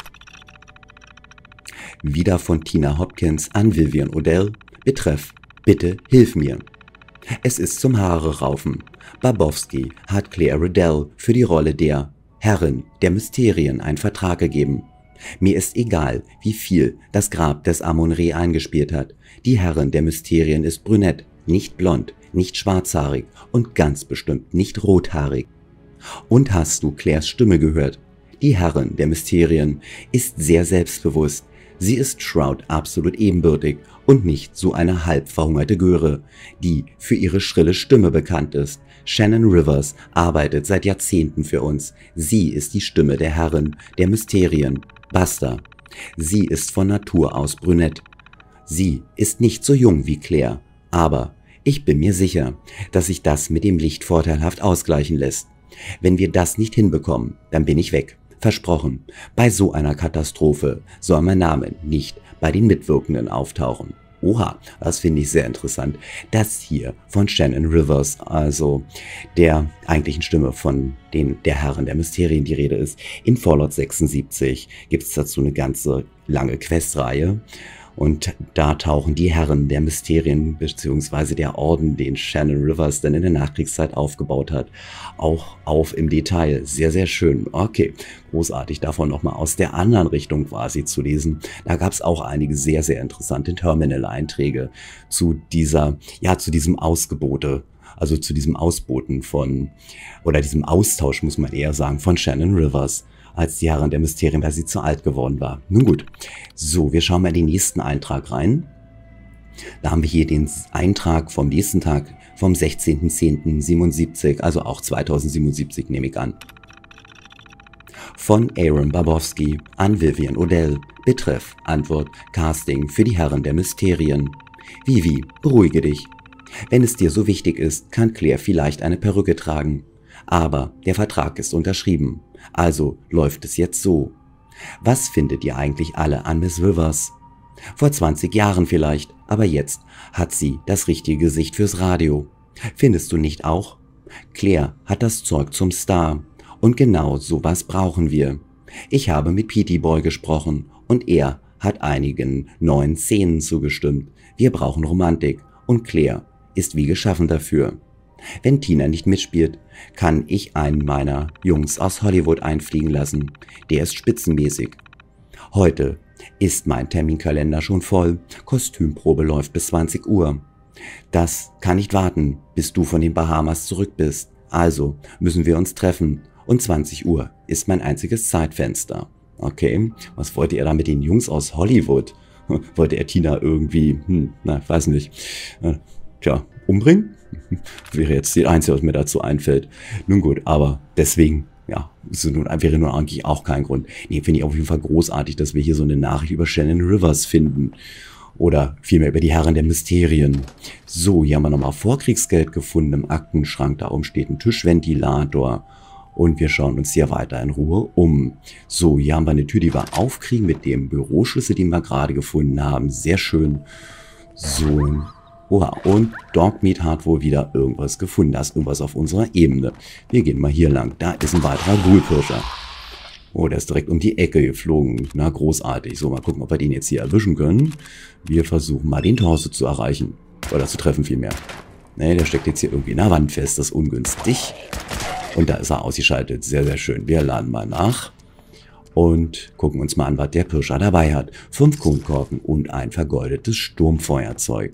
Wieder von Tina Hopkins an Vivian O'Dell. Betreff, bitte hilf mir. Es ist zum Haare raufen. Babowski hat Claire Riddell für die Rolle der Herrin der Mysterien einen Vertrag gegeben. Mir ist egal, wie viel das Grab des Amon-Re eingespielt hat. Die Herrin der Mysterien ist brünett, nicht blond, nicht schwarzhaarig und ganz bestimmt nicht rothaarig. Und hast du Claires Stimme gehört? Die Herrin der Mysterien ist sehr selbstbewusst. Sie ist Shroud absolut ebenbürtig und nicht so eine halb verhungerte Göre, die für ihre schrille Stimme bekannt ist. Shannon Rivers arbeitet seit Jahrzehnten für uns. Sie ist die Stimme der Herrin der Mysterien. Basta. Sie ist von Natur aus brünett. Sie ist nicht so jung wie Claire, aber ich bin mir sicher, dass sich das mit dem Licht vorteilhaft ausgleichen lässt. Wenn wir das nicht hinbekommen, dann bin ich weg. Versprochen, bei so einer Katastrophe soll mein Name nicht bei den Mitwirkenden auftauchen. Oha, das finde ich sehr interessant. Das hier von Shannon Rivers, also der eigentlichen Stimme von der Herren der Mysterien die Rede ist. In Fallout 76 gibt es dazu eine ganze lange Questreihe. Und da tauchen die Herren der Mysterien bzw. der Orden, den Shannon Rivers dann in der Nachkriegszeit aufgebaut hat, auch auf im Detail. Sehr, sehr schön. Okay, großartig davon nochmal aus der anderen Richtung quasi zu lesen. Da gab es auch einige sehr, sehr interessante Terminal-Einträge zu diesem Ausgebote. Also zu diesem Ausboten oder diesem Austausch, muss man eher sagen, von Shannon Rivers, als die Herren der Mysterien, weil sie zu alt geworden war. Nun gut, so, wir schauen mal in den nächsten Eintrag rein. Da haben wir hier den Eintrag vom nächsten Tag, vom 16.10.77, also auch 2077 nehme ich an. Von Aaron Barbowski an Vivian Odell. Betreff, Antwort, Casting für die Herren der Mysterien. Vivi, beruhige dich. Wenn es dir so wichtig ist, kann Claire vielleicht eine Perücke tragen. Aber der Vertrag ist unterschrieben. Also läuft es jetzt so. Was findet ihr eigentlich alle an Miss Rivers? Vor 20 Jahren vielleicht, aber jetzt hat sie das richtige Gesicht fürs Radio. Findest du nicht auch? Claire hat das Zeug zum Star. Und genau sowas brauchen wir. Ich habe mit Petey Boy gesprochen und er hat einigen neuen Szenen zugestimmt. Wir brauchen Romantik und Claire ist wie geschaffen dafür. Wenn Tina nicht mitspielt, kann ich einen meiner Jungs aus Hollywood einfliegen lassen. Der ist spitzenmäßig. Heute ist mein Terminkalender schon voll. Kostümprobe läuft bis 20 Uhr. Das kann nicht warten, bis du von den Bahamas zurück bist. Also müssen wir uns treffen. Und 20 Uhr ist mein einziges Zeitfenster. Okay, was wollte er da mit den Jungs aus Hollywood? Wollte er Tina irgendwie, weiß nicht, umbringen? Wäre jetzt die Einzige, was mir dazu einfällt. Nun gut, aber deswegen, wäre nun eigentlich auch kein Grund. Nee, finde ich auf jeden Fall großartig, dass wir hier so eine Nachricht über Shannon Rivers finden. Oder vielmehr über die Herren der Mysterien. So, hier haben wir nochmal Vorkriegsgeld gefunden im Aktenschrank. Da oben steht ein Tischventilator. Und wir schauen uns hier weiter in Ruhe um. So, hier haben wir eine Tür, die wir aufkriegen mit dem Büroschlüssel, den wir gerade gefunden haben. Sehr schön. So. Oha, und Dogmeat hat wohl wieder irgendwas gefunden. Da ist irgendwas auf unserer Ebene. Wir gehen mal hier lang. Da ist ein weiterer Ghoulpirscher. Oh, der ist direkt um die Ecke geflogen. Na, großartig. So, mal gucken, ob wir den jetzt hier erwischen können. Wir versuchen mal den Torso zu erreichen. Oder zu treffen vielmehr. Ne, der steckt jetzt hier irgendwie in der Wand fest. Das ist ungünstig. Und da ist er ausgeschaltet. Sehr, sehr schön. Wir laden mal nach. Und gucken uns mal an, was der Pirscher dabei hat. 5 Kronkorken und ein vergoldetes Sturmfeuerzeug.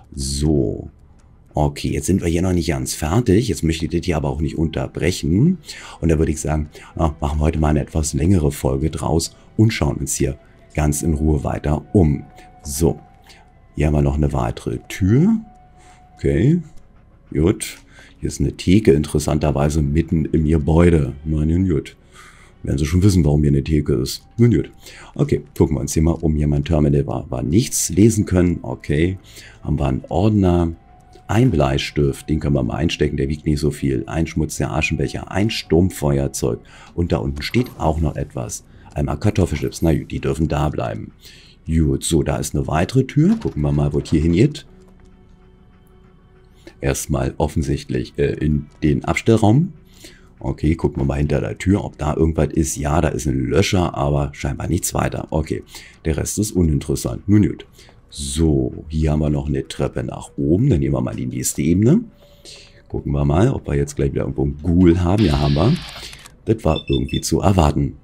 So, okay, jetzt sind wir hier noch nicht ganz fertig. Jetzt möchte ich das hier aber auch nicht unterbrechen. Und da würde ich sagen, machen wir heute mal eine etwas längere Folge draus und schauen uns hier ganz in Ruhe weiter um. So, hier haben wir noch eine weitere Tür. Okay, gut. Hier ist eine Theke, interessanterweise mitten im Gebäude. Nun gut. Werden Sie schon wissen, warum hier eine Theke ist. Nun gut. Okay, gucken wir uns hier mal um. Hier mein Terminal war nichts lesen können. Okay, haben wir einen Ordner, ein Bleistift, den können wir mal einstecken, der wiegt nicht so viel. Ein Schmutz, der Aschenbecher, ein Sturmfeuerzeug. Und da unten steht auch noch etwas. Einmal Kartoffelchips. Na gut, die dürfen da bleiben. Gut, so, da ist eine weitere Tür. Gucken wir mal, wo es hier hingeht. Erstmal offensichtlich in den Abstellraum. Okay, gucken wir mal hinter der Tür, ob da irgendwas ist. Ja, da ist ein Löscher, aber scheinbar nichts weiter. Okay, der Rest ist uninteressant. Nun gut. So, hier haben wir noch eine Treppe nach oben. Dann nehmen wir mal die nächste Ebene. Gucken wir mal, ob wir jetzt gleich wieder irgendwo einen Ghoul haben. Ja, haben wir. Das war irgendwie zu erwarten.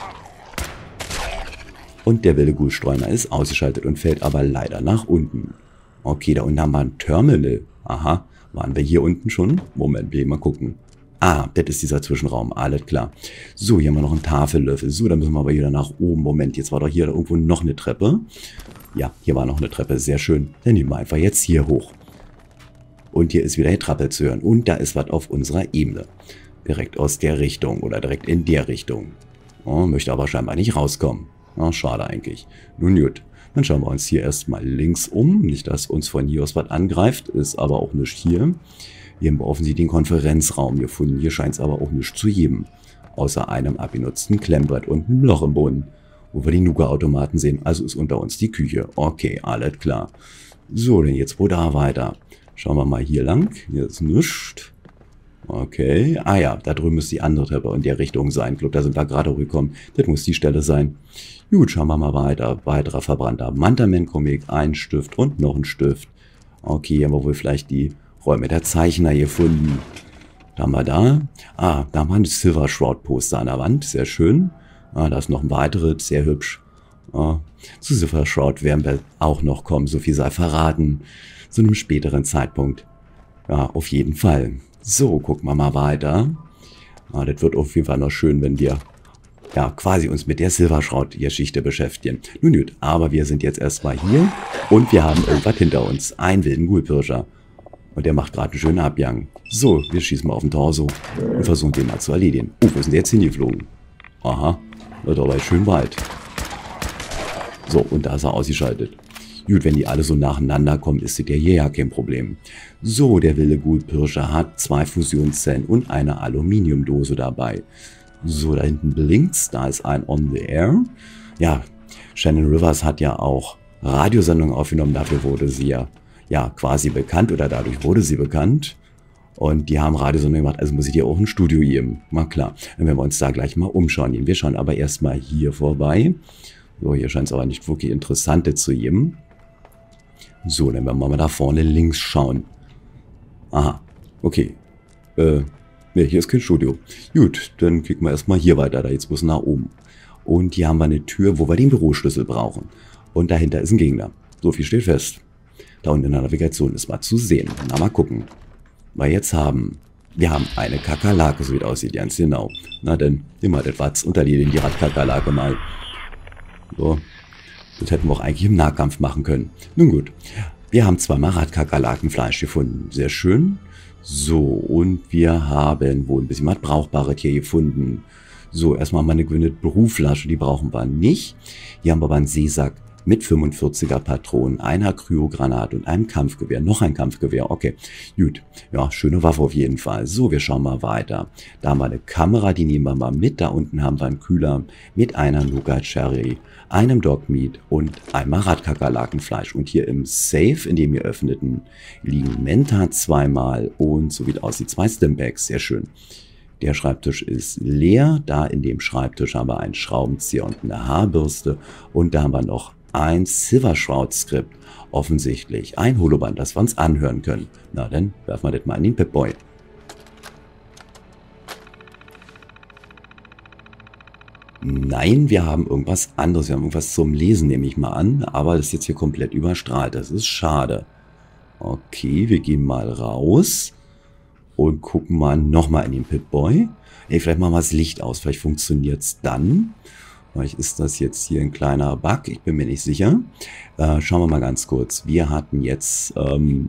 Und der wilde Ghoulstreuner ist ausgeschaltet und fällt aber leider nach unten. Okay, da unten haben wir ein Terminal. Aha, waren wir hier unten schon? Moment, wir mal gucken. Ah, das ist dieser Zwischenraum, alles klar. So, hier haben wir noch einen Tafellöffel. So, dann müssen wir aber wieder nach oben. Moment, jetzt war doch hier irgendwo noch eine Treppe. Ja, hier war noch eine Treppe, sehr schön. Dann nehmen wir einfach jetzt hier hoch. Und hier ist wieder die Treppe zu hören. Und da ist was auf unserer Ebene. Direkt aus der Richtung oder direkt in der Richtung. Oh, möchte aber scheinbar nicht rauskommen. Oh, schade eigentlich. Nun gut, dann schauen wir uns hier erstmal links um. Nicht, dass uns von hier aus was angreift, ist aber auch nicht hier. Hier haben wir offensichtlich den Konferenzraum gefunden. Hier scheint es aber auch nichts zu geben. Außer einem abgenutzten Klemmbrett und einem Loch im Boden, wo wir die Nougat-Automaten sehen. Also ist unter uns die Küche. Okay, alles klar. So, denn jetzt wo da weiter? Schauen wir mal hier lang. Hier ist nichts. Okay. Ah ja, da drüben müsste die andere Treppe in der Richtung sein. Ich glaube, da sind wir gerade rübergekommen. Das muss die Stelle sein. Gut, schauen wir mal weiter. Weiterer verbrannter Mantaman-Comic, ein Stift und noch ein Stift. Okay, haben wir wohl vielleicht die Räume der Zeichner gefunden. Da haben wir da. Ah, da haben wir ein Silver Shroud Poster an der Wand. Sehr schön. Ah, da ist noch ein weiteres, sehr hübsch. Ah, zu Silver Shroud werden wir auch noch kommen. So viel sei verraten. Zu einem späteren Zeitpunkt. Ja, auf jeden Fall. So, gucken wir mal weiter. Ah, das wird auf jeden Fall noch schön, wenn wir ja quasi uns mit der Silver Shroud-Geschichte beschäftigen. Nun gut, aber wir sind jetzt erstmal hier und wir haben irgendwas hinter uns. Einen wilden Ghoulpirscher. Und der macht gerade einen schönen Abgang. So, wir schießen mal auf den Torso und versuchen den mal zu erledigen. Oh, wo sind die jetzt hingeflogen? Aha, wird aber schön weit. So, und da ist er ausgeschaltet. Gut, wenn die alle so nacheinander kommen, ist das ja kein Problem. So, der wilde Ghoulpirscher hat 2 Fusionszellen und eine Aluminiumdose dabei. So, da hinten blinkt's, da ist ein On the Air. Ja, Shannon Rivers hat ja auch Radiosendungen aufgenommen, dafür wurde sie ja quasi bekannt oder dadurch wurde sie bekannt. Und die haben Radiosendungen gemacht, also muss ich dir auch ein Studio geben. Mal klar, dann werden wir uns da gleich mal umschauen. Wir schauen aber erstmal hier vorbei. So, hier scheint es aber nicht wirklich Interessante zu geben. So, dann werden wir mal da vorne links schauen. Aha, okay. Ne, hier ist kein Studio. Gut, dann klicken wir erstmal hier weiter. Da jetzt muss nach oben. Und hier haben wir eine Tür, wo wir den Büroschlüssel brauchen. Und dahinter ist ein Gegner. So viel steht fest. Da unten in der Navigation ist mal zu sehen. Na, mal gucken. Was wir jetzt haben. Wir haben eine Kakerlake, so wie es aussieht, ganz genau. Na denn, immer das was unter die Radkakerlake mal. So. Das hätten wir auch eigentlich im Nahkampf machen können. Nun gut. Wir haben zweimal Radkakerlakenfleisch gefunden. Sehr schön. So, und wir haben wohl ein bisschen was Brauchbares hier gefunden. So, erstmal mal eine grüne Brühflasche, die brauchen wir nicht. Hier haben wir aber einen Seesack mit 45er Patronen, einer Kryogranate und einem Kampfgewehr. Noch ein Kampfgewehr, okay. Gut, ja, schöne Waffe auf jeden Fall. So, wir schauen mal weiter. Da haben wir eine Kamera, die nehmen wir mal mit. Da unten haben wir einen Kühler mit einer Nougat Cherry, einem Dogmeat und einmal Radkakerlakenfleisch. Und hier im Safe, in dem wir öffneten, liegen Menta zweimal und so wie es aussieht, 2 Stimpags. Sehr schön. Der Schreibtisch ist leer. Da in dem Schreibtisch haben wir einen Schraubenzieher und eine Haarbürste. Und da haben wir noch ein Silver Shroud Skript. Offensichtlich ein Holoband, das wir uns anhören können. Na dann werfen wir das mal in den Pip-Boy. Nein, wir haben irgendwas anderes. Wir haben irgendwas zum Lesen, nehme ich mal an. Aber das ist jetzt hier komplett überstrahlt. Das ist schade. Okay, wir gehen mal raus. Und gucken mal nochmal in den Pip-Boy. Ey, vielleicht machen wir das Licht aus. Vielleicht funktioniert es dann. Vielleicht ist das jetzt hier ein kleiner Bug. Ich bin mir nicht sicher. Schauen wir mal ganz kurz. Wir hatten jetzt... warum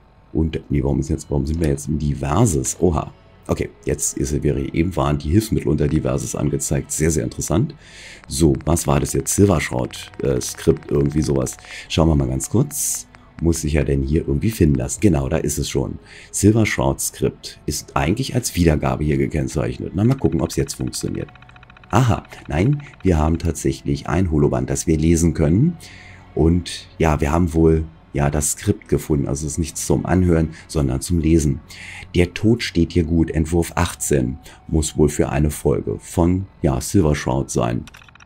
sind wir jetzt in Diverses? Oha. Okay, jetzt eben waren die Hilfsmittel unter Diverses angezeigt. Sehr, sehr interessant. So, was war das jetzt? Silver Shroud Skript, irgendwie sowas. Schauen wir mal ganz kurz. Muss sich ja denn hier irgendwie finden lassen. Genau, da ist es schon. Silver Shroud Skript ist eigentlich als Wiedergabe hier gekennzeichnet. Na, mal gucken, ob es jetzt funktioniert. Aha, nein, wir haben tatsächlich ein Holoband, das wir lesen können. Und ja, wir haben wohl ja das Skript gefunden. Also es ist nichts zum Anhören, sondern zum Lesen. Der Tod steht hier gut. Entwurf 18 muss wohl für eine Folge von ja, Silver Shroud sein.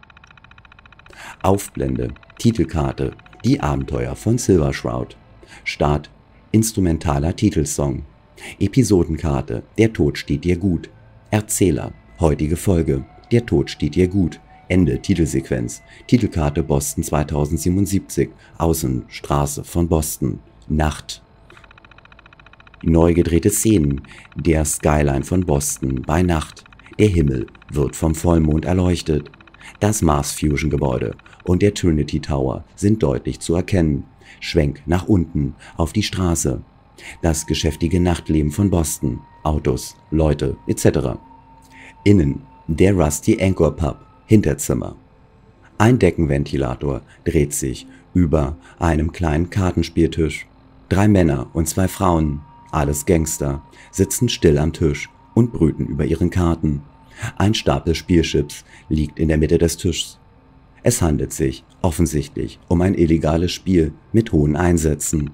Aufblende, Titelkarte. Die Abenteuer von Silver Shroud. Start. Instrumentaler Titelsong. Episodenkarte. Der Tod steht dir gut. Erzähler. Heutige Folge. Der Tod steht dir gut. Ende Titelsequenz. Titelkarte Boston 2077. Außenstraße von Boston. Nacht. Neu gedrehte Szenen. Der Skyline von Boston bei Nacht. Der Himmel wird vom Vollmond erleuchtet. Das Mars Fusion Gebäude und der Trinity Tower sind deutlich zu erkennen. Schwenk nach unten auf die Straße. Das geschäftige Nachtleben von Boston. Autos, Leute etc. Innen der Rusty Anchor Pub. Hinterzimmer. Ein Deckenventilator dreht sich über einem kleinen Kartenspieltisch. 3 Männer und 2 Frauen, alles Gangster, sitzen still am Tisch und brüten über ihren Karten. Ein Stapel Spielchips liegt in der Mitte des Tisches. Es handelt sich offensichtlich um ein illegales Spiel mit hohen Einsätzen.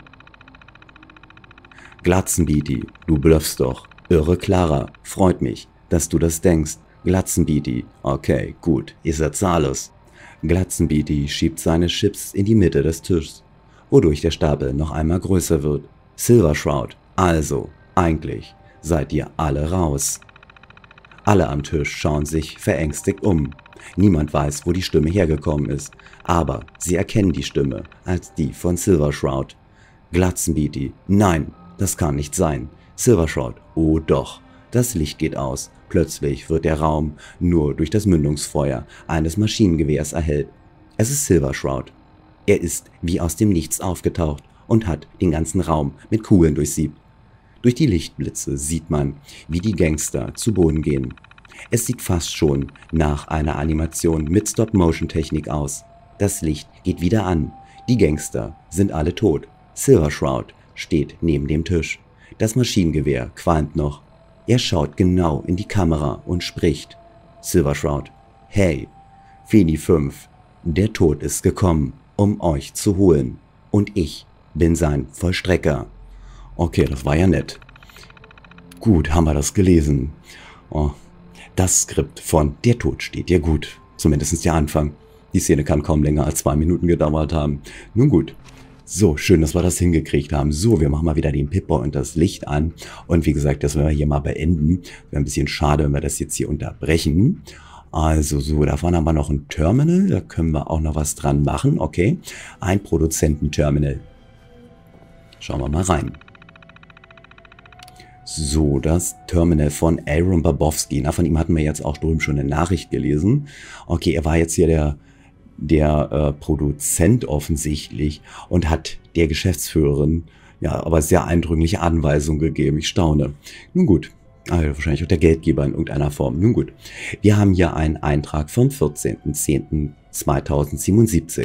Glatzenbeaty, du bluffst doch. Irre Clara, freut mich, dass du das denkst. Glatzenbeaty, okay, gut, ich zahle es. Glatzenbeaty schiebt seine Chips in die Mitte des Tisches, wodurch der Stapel noch einmal größer wird. Silver Shroud, also, eigentlich seid ihr alle raus. Alle am Tisch schauen sich verängstigt um. Niemand weiß, wo die Stimme hergekommen ist, aber sie erkennen die Stimme als die von Silver Shroud. Glatzenbeaty, nein, das kann nicht sein. Silver Shroud, oh doch. Das Licht geht aus. Plötzlich wird der Raum nur durch das Mündungsfeuer eines Maschinengewehrs erhellt. Es ist Silver Shroud. Er ist wie aus dem Nichts aufgetaucht und hat den ganzen Raum mit Kugeln durchsiebt. Durch die Lichtblitze sieht man, wie die Gangster zu Boden gehen. Es sieht fast schon nach einer Animation mit Stop-Motion-Technik aus. Das Licht geht wieder an. Die Gangster sind alle tot. Silver Shroud steht neben dem Tisch. Das Maschinengewehr qualmt noch. Er schaut genau in die Kamera und spricht. Silver Shroud, hey, Feni 5, der Tod ist gekommen, um euch zu holen. Und ich bin sein Vollstrecker. Okay, das war ja nett. Gut, haben wir das gelesen. Oh, das Skript von Der Tod steht ja gut. Zumindest der Anfang. Die Szene kann kaum länger als 2 Minuten gedauert haben. Nun gut. So, schön, dass wir das hingekriegt haben. So, wir machen mal wieder den Pip-Boy und das Licht an. Und wie gesagt, das werden wir hier mal beenden. Wäre ein bisschen schade, wenn wir das jetzt hier unterbrechen. Also so, da vorne haben wir noch ein Terminal. Da können wir auch noch was dran machen. Okay, ein Produzententerminal. Schauen wir mal rein. So, das Terminal von Aaron Barbowski. Na, von ihm hatten wir jetzt auch drüben schon eine Nachricht gelesen. Okay, er war jetzt hier der Produzent offensichtlich und hat der Geschäftsführerin ja aber sehr eindrückliche Anweisungen gegeben. Ich staune. Nun gut, also wahrscheinlich auch der Geldgeber in irgendeiner Form. Nun gut, wir haben hier einen Eintrag vom 14.10.2077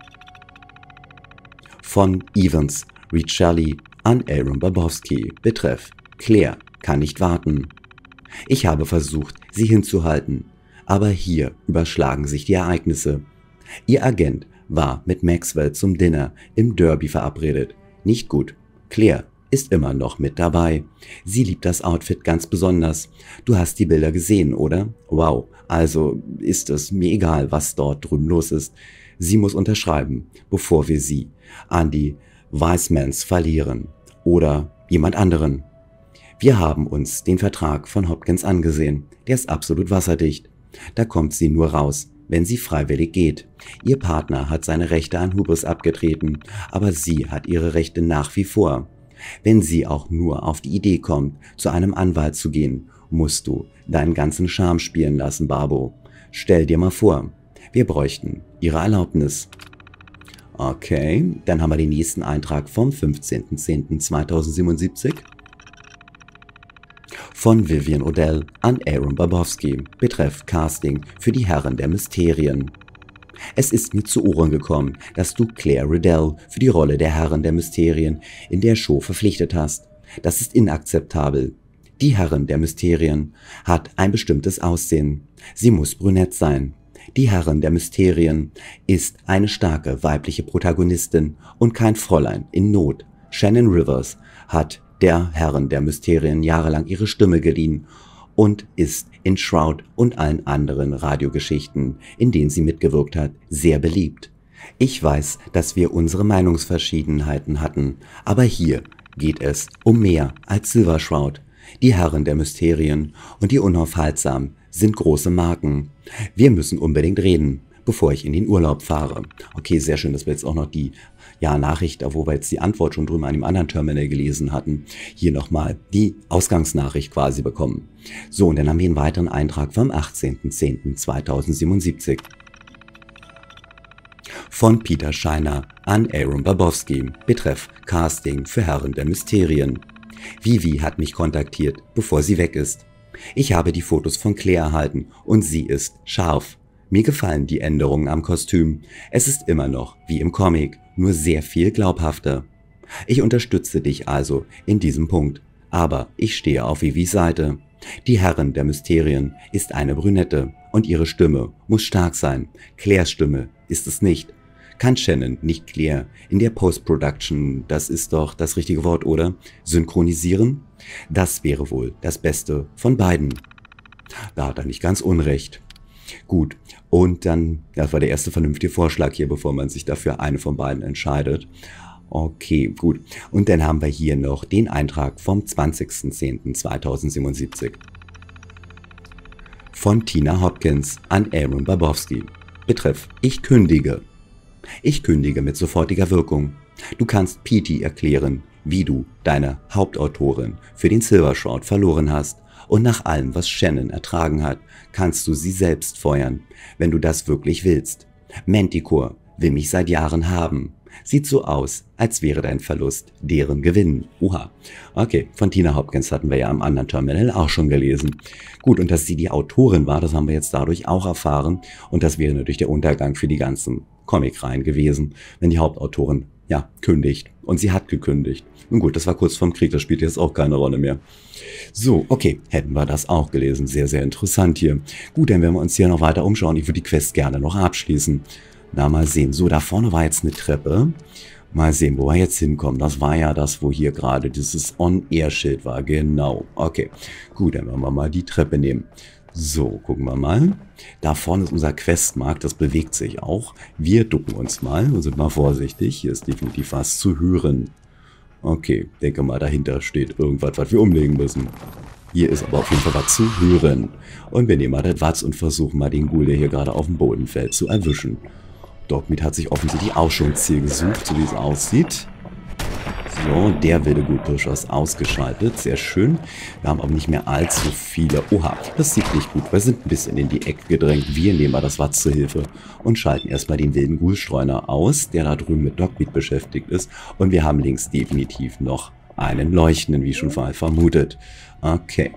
von Evans Ricciardi an Aaron Barbowski. Betreff: Claire kann nicht warten. Ich habe versucht, sie hinzuhalten, aber hier überschlagen sich die Ereignisse. Ihr Agent war mit Maxwell zum Dinner im Derby verabredet. Nicht gut. Claire ist immer noch mit dabei. Sie liebt das Outfit ganz besonders. Du hast die Bilder gesehen, oder? Wow, also ist es mir egal, was dort drüben los ist. Sie muss unterschreiben, bevor wir sie an die Weissmans verlieren. Oder jemand anderen. Wir haben uns den Vertrag von Hopkins angesehen. Der ist absolut wasserdicht. Da kommt sie nur raus, wenn sie freiwillig geht. Ihr Partner hat seine Rechte an Hubris abgetreten, aber sie hat ihre Rechte nach wie vor. Wenn sie auch nur auf die Idee kommt, zu einem Anwalt zu gehen, musst du deinen ganzen Charme spielen lassen, Barbo. Stell dir mal vor, wir bräuchten ihre Erlaubnis. Okay, dann haben wir den nächsten Eintrag vom 15.10.2077. Von Vivian Odell an Aaron Barbowski, betreff Casting für die Herren der Mysterien. Es ist mir zu Ohren gekommen, dass du Claire Riddell für die Rolle der Herren der Mysterien in der Show verpflichtet hast. Das ist inakzeptabel. Die Herren der Mysterien hat ein bestimmtes Aussehen. Sie muss brünett sein. Die Herren der Mysterien ist eine starke weibliche Protagonistin und kein Fräulein in Not. Shannon Rivers hat der Herren der Mysterien jahrelang ihre Stimme geliehen und ist in Shroud und allen anderen Radiogeschichten, in denen sie mitgewirkt hat, sehr beliebt. Ich weiß, dass wir unsere Meinungsverschiedenheiten hatten, aber hier geht es um mehr als Silver Shroud. Die Herren der Mysterien und die Unaufhaltsamen sind große Marken. Wir müssen unbedingt reden, bevor ich in den Urlaub fahre. Okay, sehr schön, dass wir jetzt auch noch die Nachricht, wo wir jetzt die Antwort schon drüben an dem anderen Terminal gelesen hatten, hier nochmal die Ausgangsnachricht quasi bekommen. So, und dann haben wir einen weiteren Eintrag vom 18.10.2077 von Peter Scheiner an Aaron Barbowski, betreff Casting für Herren der Mysterien. Vivi hat mich kontaktiert, bevor sie weg ist. Ich habe die Fotos von Claire erhalten und sie ist scharf. Mir gefallen die Änderungen am Kostüm. Es ist immer noch wie im Comic, nur sehr viel glaubhafter. Ich unterstütze dich also in diesem Punkt, aber ich stehe auf Vivis Seite. Die Herrin der Mysterien ist eine Brünette und ihre Stimme muss stark sein. Claires Stimme ist es nicht. Kann Shannon nicht Claire in der Post-Production, das ist doch das richtige Wort, oder? Synchronisieren? Das wäre wohl das Beste von beiden. Da hat er nicht ganz unrecht. Gut, und dann, das war der erste vernünftige Vorschlag hier, bevor man sich dafür eine von beiden entscheidet. Okay, gut. Und dann haben wir hier noch den Eintrag vom 20.10.2077 von Tina Hopkins an Aaron Barbowski. Betreff: Ich kündige. Ich kündige mit sofortiger Wirkung. Du kannst Petey erklären, wie du deine Hauptautorin für den Silver Shroud verloren hast. Und nach allem, was Shannon ertragen hat, kannst du sie selbst feuern, wenn du das wirklich willst. Manticore will mich seit Jahren haben. Sieht so aus, als wäre dein Verlust deren Gewinn. Oha. Okay, von Tina Hopkins hatten wir ja am anderen Terminal auch schon gelesen. Gut, und dass sie die Autorin war, das haben wir jetzt dadurch auch erfahren. Und das wäre natürlich der Untergang für die ganzen Comicreihen gewesen, wenn die Hauptautorin, ja, kündigt. Und sie hat gekündigt. Nun gut, das war kurz vorm Krieg, das spielt jetzt auch keine Rolle mehr. So, okay, hätten wir das auch gelesen. Sehr, sehr interessant hier. Gut, dann werden wir uns hier noch weiter umschauen. Ich würde die Quest gerne noch abschließen. Na, mal sehen. So, da vorne war jetzt eine Treppe. Mal sehen, wo wir jetzt hinkommen. Das war ja das, wo hier gerade dieses On-Air-Schild war. Genau. Okay. Gut, dann werden wir mal die Treppe nehmen. So, gucken wir mal. Da vorne ist unser Questmarkt. Das bewegt sich auch. Wir ducken uns mal und sind mal vorsichtig. Hier ist definitiv was zu hören. Okay, denke mal, dahinter steht irgendwas, was wir umlegen müssen. Hier ist aber auf jeden Fall was zu hören. Und wir nehmen mal das Watz und versuchen mal den Ghoul, der hier gerade auf dem Boden fällt, zu erwischen. Dogmeat hat sich offensichtlich auch schon ein Ziel gesucht, so wie es aussieht. So, der wilde Ghoulpirscher ist ausgeschaltet. Sehr schön. Wir haben aber nicht mehr allzu viele. Oha, das sieht nicht gut. Wir sind ein bisschen in die Ecke gedrängt. Wir nehmen mal das Watz zur Hilfe und schalten erstmal den wilden Ghoulstreuner aus, der da drüben mit Dogmeat beschäftigt ist. Und wir haben links definitiv noch einen Leuchtenden, wie schon vorher vermutet. Okay.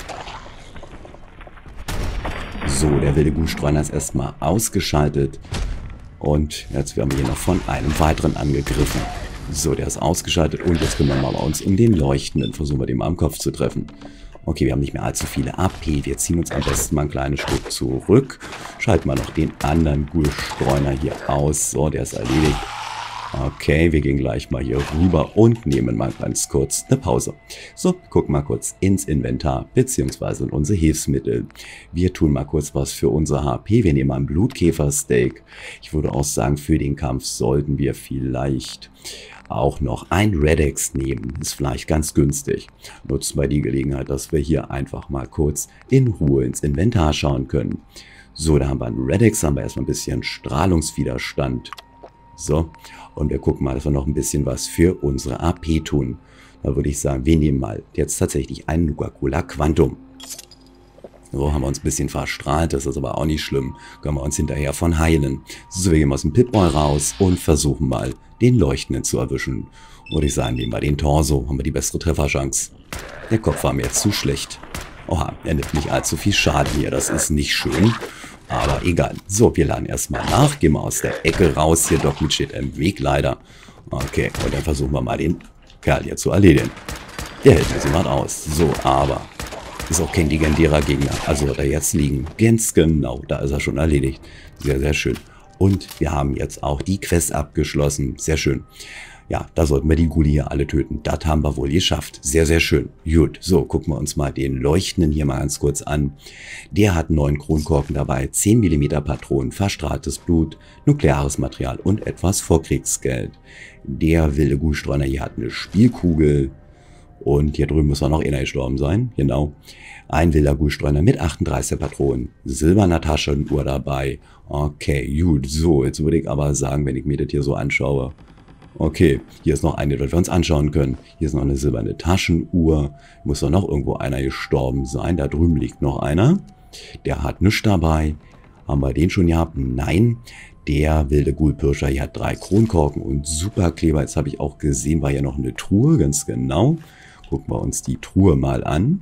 So, der wilde Ghoulstreuner ist erstmal ausgeschaltet. Und jetzt werden wir hier noch von einem weiteren angegriffen. So, der ist ausgeschaltet und jetzt kümmern wir uns um den Leuchtenden. Versuchen wir den mal am Kopf zu treffen. Okay, wir haben nicht mehr allzu viele AP. Wir ziehen uns am besten mal ein kleines Stück zurück. Schalten wir noch den anderen Ghoulstreuner hier aus. So, der ist erledigt. Okay, wir gehen gleich mal hier rüber und nehmen mal ganz kurz eine Pause. So, gucken mal kurz ins Inventar bzw. in unsere Hilfsmittel. Wir tun mal kurz was für unser HP. Wir nehmen mal ein Blutkäfersteak. Ich würde auch sagen, für den Kampf sollten wir vielleicht auch noch ein Redex nehmen. Ist vielleicht ganz günstig. Nutzen wir die Gelegenheit, dass wir hier einfach mal kurz in Ruhe ins Inventar schauen können. So, da haben wir einen Redex, haben wir erstmal ein bisschen Strahlungswiderstand. So, und wir gucken mal, dass wir noch ein bisschen was für unsere AP tun. Da würde ich sagen, wir nehmen mal jetzt tatsächlich ein Nuka-Cola Quantum. So, haben wir uns ein bisschen verstrahlt, das ist aber auch nicht schlimm. Können wir uns hinterher von heilen. So, wir gehen aus dem Pip-Oil raus und versuchen mal, den Leuchtenden zu erwischen. Würde ich sagen, nehmen wir den Torso, haben wir die bessere Trefferchance. Der Kopf war mir jetzt zu schlecht. Oha, er nimmt nicht allzu viel Schaden hier, das ist nicht schön. Aber egal. So, wir laden erstmal nach. Gehen wir aus der Ecke raus. Hier, Dogmeat steht im Weg leider. Okay, und dann versuchen wir mal den Kerl hier zu erledigen. Der hält ein bisschen was aus. So, aber ist auch kein legendärer Gegner. Also wird er jetzt liegen. Ganz genau, da ist er schon erledigt. Sehr, sehr schön. Und wir haben jetzt auch die Quest abgeschlossen. Sehr schön. Ja, da sollten wir die Ghoulie hier alle töten. Das haben wir wohl geschafft. Sehr, sehr schön. Gut, so, gucken wir uns mal den Leuchtenden hier mal ganz kurz an. Der hat 9 Kronkorken dabei, 10 mm Patronen, verstrahltes Blut, nukleares Material und etwas Vorkriegsgeld. Der wilde Ghoulstreuner hier hat eine Spielkugel. Und hier drüben muss auch noch einer gestorben sein. Genau. Ein wilder Ghoulstreuner mit 38 Patronen, silberner Taschenuhr dabei. Okay, gut. So, jetzt würde ich aber sagen, wenn ich mir das hier so anschaue. Okay, hier ist noch eine, die wir uns anschauen können. Hier ist noch eine silberne Taschenuhr. Muss doch noch irgendwo einer gestorben sein. Da drüben liegt noch einer. Der hat nichts dabei. Haben wir den schon gehabt? Nein. Der wilde Ghoulpirscher hier hat 3 Kronkorken und Superkleber. Jetzt habe ich auch gesehen, war ja noch eine Truhe, ganz genau. Gucken wir uns die Truhe mal an.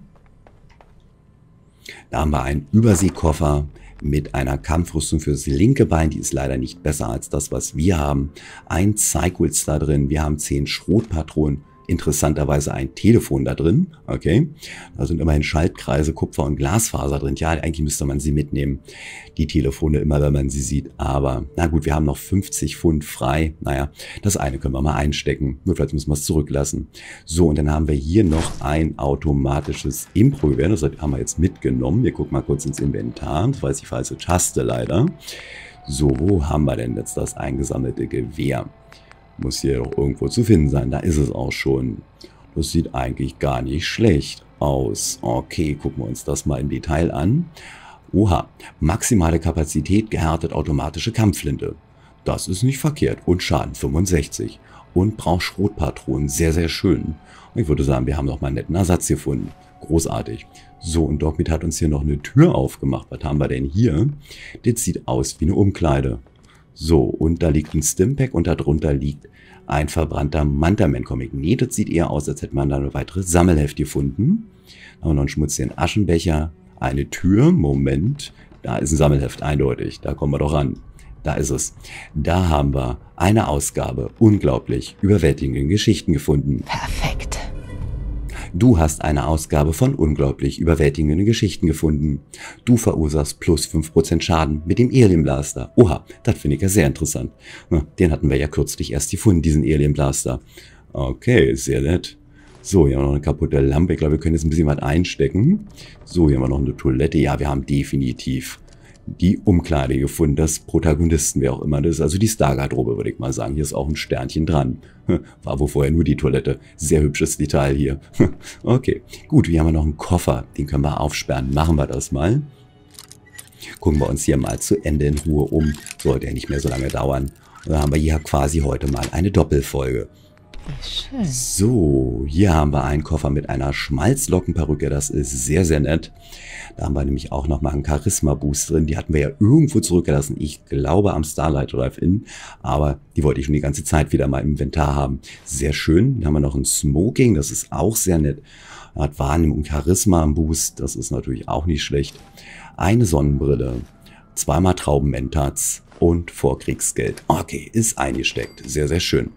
Da haben wir einen Überseekoffer mit einer Kampfrüstung fürs linke Bein. Die ist leider nicht besser als das, was wir haben. Ein Cycles da drin. Wir haben 10 Schrotpatronen. interessanterweise ein Telefon da drin. Okay, da sind immerhin Schaltkreise, Kupfer und Glasfaser drin. Ja, eigentlich müsste man sie mitnehmen, die Telefone, immer wenn man sie sieht. Aber na gut, wir haben noch 50 Pfund frei. Naja, das eine können wir mal einstecken. Nur vielleicht müssen wir es zurücklassen. So, und dann haben wir hier noch ein automatisches Impro-Gewehr. Das haben wir jetzt mitgenommen. Wir gucken mal kurz ins Inventar. Das weiß ich, falsche Taste leider. So, wo haben wir denn jetzt das eingesammelte Gewehr? Muss hier doch irgendwo zu finden sein. Da ist es auch schon. Das sieht eigentlich gar nicht schlecht aus. Okay, gucken wir uns das mal im Detail an. Oha, maximale Kapazität, gehärtet automatische Kampfflinte. Das ist nicht verkehrt. Und Schaden 65. Und braucht Schrotpatronen. Sehr, sehr schön. Und ich würde sagen, wir haben noch mal einen netten Ersatz gefunden. Großartig. So, und Dogmeat hat uns hier noch eine Tür aufgemacht. Was haben wir denn hier? Das sieht aus wie eine Umkleide. So, und da liegt ein Stimpack und darunter liegt ein verbrannter Mantaman-Comic. Nee, das sieht eher aus, als hätte man da eine weitere Sammelheft gefunden. Da haben wir noch einen schmutzigen Aschenbecher, eine Tür. Moment, da ist ein Sammelheft, eindeutig. Da kommen wir doch ran. Da ist es. Da haben wir eine Ausgabe unglaublich überwältigenden Geschichten gefunden. Perfekt. Du hast eine Ausgabe von unglaublich überwältigenden Geschichten gefunden. Du verursachst plus 5% Schaden mit dem Alien Blaster. Oha, das finde ich ja sehr interessant. Den hatten wir ja kürzlich erst gefunden, diesen Alien Blaster. Okay, sehr nett. So, hier haben wir noch eine kaputte Lampe. Ich glaube, wir können jetzt ein bisschen was einstecken. So, hier haben wir noch eine Toilette. Ja, wir haben definitiv die Umkleide gefunden, des Protagonisten, wer auch immer das ist. Also die Star-Garderobe, würde ich mal sagen. Hier ist auch ein Sternchen dran. War wohl vorher nur die Toilette. Sehr hübsches Detail hier. Okay, gut, hier haben wir noch einen Koffer. Den können wir aufsperren. Machen wir das mal. Gucken wir uns hier mal zu Ende in Ruhe um. Sollte ja nicht mehr so lange dauern. Und dann haben wir hier quasi heute mal eine Doppelfolge. Schön. So, hier haben wir einen Koffer mit einer Schmalzlockenperücke. Das ist sehr, sehr nett. Da haben wir nämlich auch nochmal einen Charisma-Boost drin. Die hatten wir ja irgendwo zurückgelassen. Ich glaube am Starlight Drive-In. Aber die wollte ich schon die ganze Zeit wieder mal im Inventar haben. Sehr schön. Dann haben wir noch ein Smoking. Das ist auch sehr nett. Hat Wahrnehmung und Charisma am Boost. Das ist natürlich auch nicht schlecht. Eine Sonnenbrille. Zweimal Traubenmentats und Vorkriegsgeld. Okay, ist eingesteckt. Sehr, sehr schön.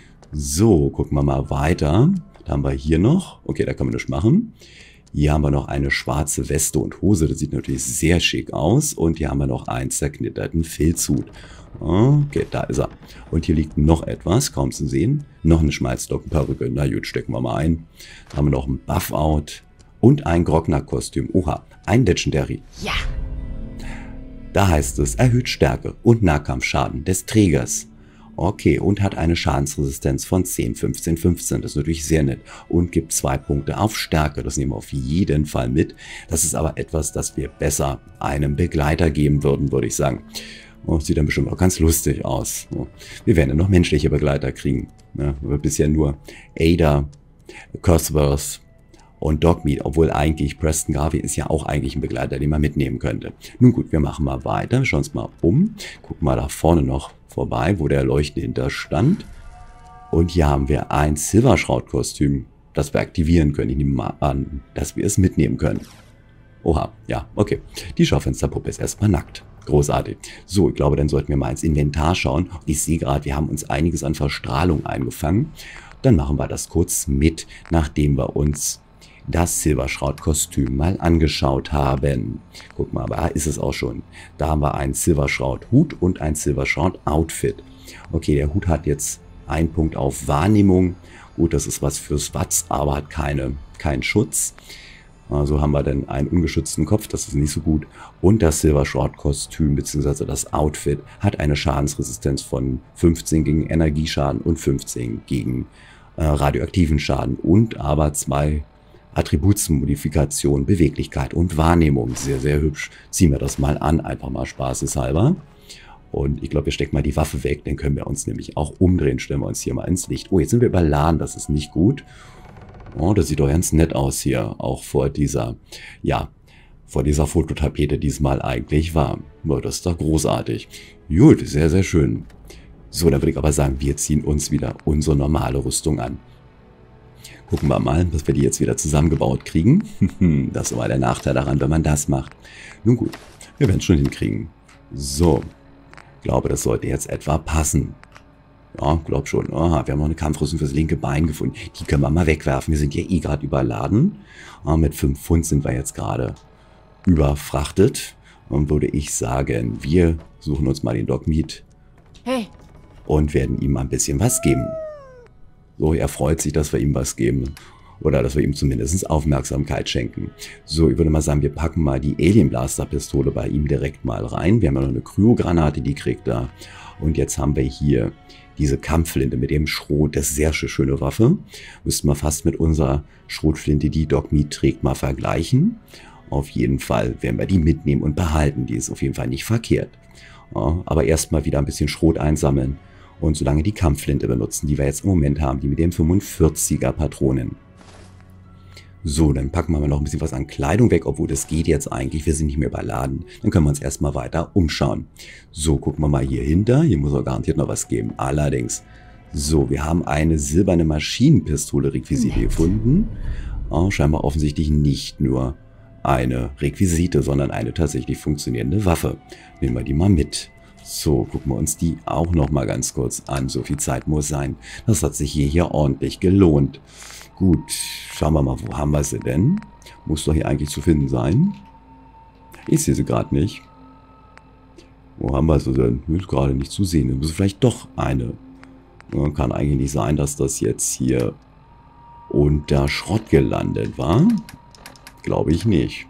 So, gucken wir mal weiter. Da haben wir hier noch, okay, da kann man nichts machen. Hier haben wir noch eine schwarze Weste und Hose, das sieht natürlich sehr schick aus. Und hier haben wir noch einen zerknitterten Filzhut. Okay, da ist er. Und hier liegt noch etwas, kaum zu sehen. Noch eine Schmalzlockenperücke, na gut, stecken wir mal ein. Da haben wir noch ein Buff-Out und ein Grognak-Kostüm. Oha, ein Legendary. Ja. Da heißt es, erhöht Stärke und Nahkampfschaden des Trägers. Okay, und hat eine Schadensresistenz von 10, 15, 15. Das ist natürlich sehr nett. Und gibt 2 Punkte auf Stärke. Das nehmen wir auf jeden Fall mit. Das ist aber etwas, das wir besser einem Begleiter geben würden, würde ich sagen. Oh, sieht dann bestimmt auch ganz lustig aus. Oh, wir werden ja noch menschliche Begleiter kriegen. Ja, wir bisher nur Ada, Cosworth und Dogmeat, obwohl eigentlich Preston Garvey ist ja auch eigentlich ein Begleiter, den man mitnehmen könnte. Nun gut, wir machen mal weiter. Wir schauen uns mal um. Gucken mal da vorne noch vorbei, wo der Leuchten hinter stand. Und hier haben wir ein Silberschrautkostüm, das wir aktivieren können. Ich nehme mal an, dass wir es mitnehmen können. Oha, ja, okay. Die Schaufensterpuppe ist erstmal nackt. Großartig. So, ich glaube, dann sollten wir mal ins Inventar schauen. Ich sehe gerade, wir haben uns einiges an Verstrahlung eingefangen. Dann machen wir das kurz mit, nachdem wir uns das Silberschrautkostüm mal angeschaut haben. Guck mal, aber da ist es auch schon. Da haben wir einen Silberschraut-Hut und ein Silberschraut-Outfit. Okay, der Hut hat jetzt einen Punkt auf Wahrnehmung. Gut, das ist was fürs Watz, aber hat keinen Schutz. Also haben wir dann einen ungeschützten Kopf, das ist nicht so gut. Und das Silberschrautkostüm bzw. das Outfit hat eine Schadensresistenz von 15 gegen Energieschaden und 15 gegen radioaktiven Schaden. Und aber 2 Attributsmodifikation, Beweglichkeit und Wahrnehmung. Sehr, sehr hübsch. Ziehen wir das mal an, einfach mal spaßeshalber. Und ich glaube, wir stecken mal die Waffe weg, dann können wir uns nämlich auch umdrehen. Stellen wir uns hier mal ins Licht. Oh, jetzt sind wir überladen, das ist nicht gut. Oh, das sieht doch ganz nett aus hier, auch vor dieser, ja, vor dieser Fototapete diesmal eigentlich war. Oh, das ist doch großartig. Gut, sehr, sehr schön. So, dann würde ich aber sagen, wir ziehen uns wieder unsere normale Rüstung an. Gucken wir mal, dass wir die jetzt wieder zusammengebaut kriegen. Das war der Nachteil daran, wenn man das macht. Nun gut, wir werden es schon hinkriegen. So, ich glaube, das sollte jetzt etwa passen. Ja, glaub schon. Aha, wir haben noch eine Kampfrüstung fürs linke Bein gefunden. Die können wir mal wegwerfen. Wir sind ja eh gerade überladen. Mit 5 Pfund sind wir jetzt gerade überfrachtet. Und würde ich sagen, wir suchen uns mal den Dogmeat. Hey. Und werden ihm mal ein bisschen was geben. So, er freut sich, dass wir ihm was geben. Oder dass wir ihm zumindest Aufmerksamkeit schenken. So, ich würde mal sagen, wir packen mal die Alien Blaster Pistole bei ihm direkt mal rein. Wir haben ja noch eine Kryogranate, die kriegt er. Und jetzt haben wir hier diese Kampfflinte mit dem Schrot. Das ist eine sehr schöne Waffe. Müssten wir fast mit unserer Schrotflinte, die Dogmeat trägt, mal vergleichen. Auf jeden Fall werden wir die mitnehmen und behalten. Die ist auf jeden Fall nicht verkehrt. Ja, aber erstmal wieder ein bisschen Schrot einsammeln. Und solange die Kampfflinte benutzen, die wir jetzt im Moment haben, die mit dem 45er Patronen. So, dann packen wir mal noch ein bisschen was an Kleidung weg, obwohl das geht jetzt eigentlich, wir sind nicht mehr überladen. Dann können wir uns erstmal weiter umschauen. So, gucken wir mal hier hinter, hier muss er garantiert noch was geben. Allerdings, so, wir haben eine silberne Maschinenpistole-Requisite gefunden. Oh, scheinbar offensichtlich nicht nur eine Requisite, sondern eine tatsächlich funktionierende Waffe. Nehmen wir die mal mit. So, gucken wir uns die auch noch mal ganz kurz an. So viel Zeit muss sein. Das hat sich hier ordentlich gelohnt. Gut, schauen wir mal, wo haben wir sie denn? Muss doch hier eigentlich zu finden sein. Ich sehe sie gerade nicht. Wo haben wir sie denn? Ist gerade nicht zu sehen. Das muss vielleicht doch eine. Kann eigentlich nicht sein, dass das jetzt hier unter Schrott gelandet war. Glaube ich nicht.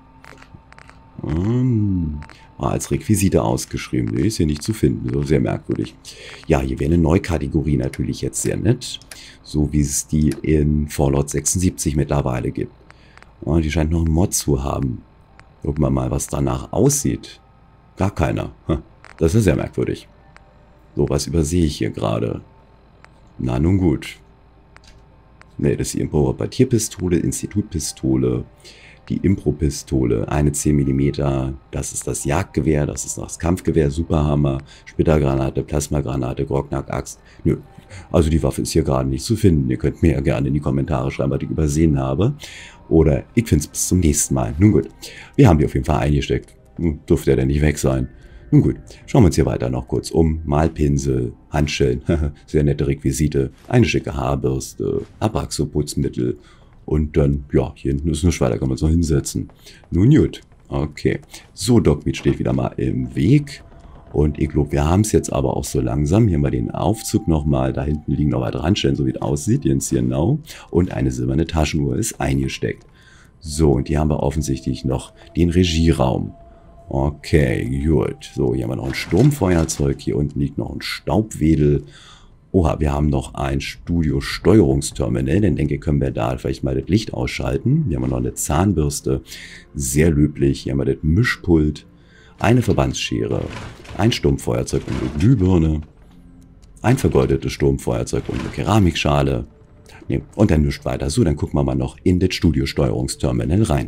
War als Requisite ausgeschrieben. Nee, ist hier nicht zu finden. So sehr merkwürdig. Ja, hier wäre eine Neukategorie natürlich jetzt sehr nett. So wie es die in Fallout 76 mittlerweile gibt. Oh, die scheint noch einen Mod zu haben. Gucken wir mal, was danach aussieht. Gar keiner. Das ist sehr merkwürdig. So, was übersehe ich hier gerade? Na nun gut. Ne, das ist die Impro-Rapportierpistole, Institutpistole. Die Impro-Pistole, eine 10 mm, das ist das Jagdgewehr, das ist das Kampfgewehr, Superhammer, Splittergranate, Plasmagranate, Grognak-Axt. Nö, also die Waffe ist hier gerade nicht zu finden. Ihr könnt mir ja gerne in die Kommentare schreiben, was ich übersehen habe. Oder ich finde es bis zum nächsten Mal. Nun gut, wir haben die auf jeden Fall eingesteckt. Dürfte ja denn nicht weg sein. Nun gut, schauen wir uns hier weiter noch kurz um. Malpinsel, Handschellen, sehr nette Requisite, eine schicke Haarbürste, Abraxo-Putzmittel. Und dann, ja, hier hinten ist eine Schwelle, da kann man es noch hinsetzen. Nun gut, okay. So, Dogmeat steht wieder mal im Weg. Und ich glaube, wir haben es jetzt aber auch so langsam. Hier haben wir den Aufzug nochmal. Da hinten liegen noch weitere Handstellen, so wie es aussieht. Jens hier genau. Und eine silberne Taschenuhr ist eingesteckt. So, und hier haben wir offensichtlich noch den Regieraum. Okay, gut. So, hier haben wir noch ein Sturmfeuerzeug. Hier unten liegt noch ein Staubwedel. Oha, wir haben noch ein Studio-Steuerungsterminal, dann denke ich, können wir da vielleicht mal das Licht ausschalten. Hier haben wir noch eine Zahnbürste, sehr löblich. Hier haben wir das Mischpult, eine Verbandsschere, ein Sturmfeuerzeug und eine Glühbirne, ein vergoldetes Sturmfeuerzeug und eine Keramikschale. Nee, und dann nichts weiter. So, dann gucken wir mal noch in das Studio-Steuerungsterminal rein.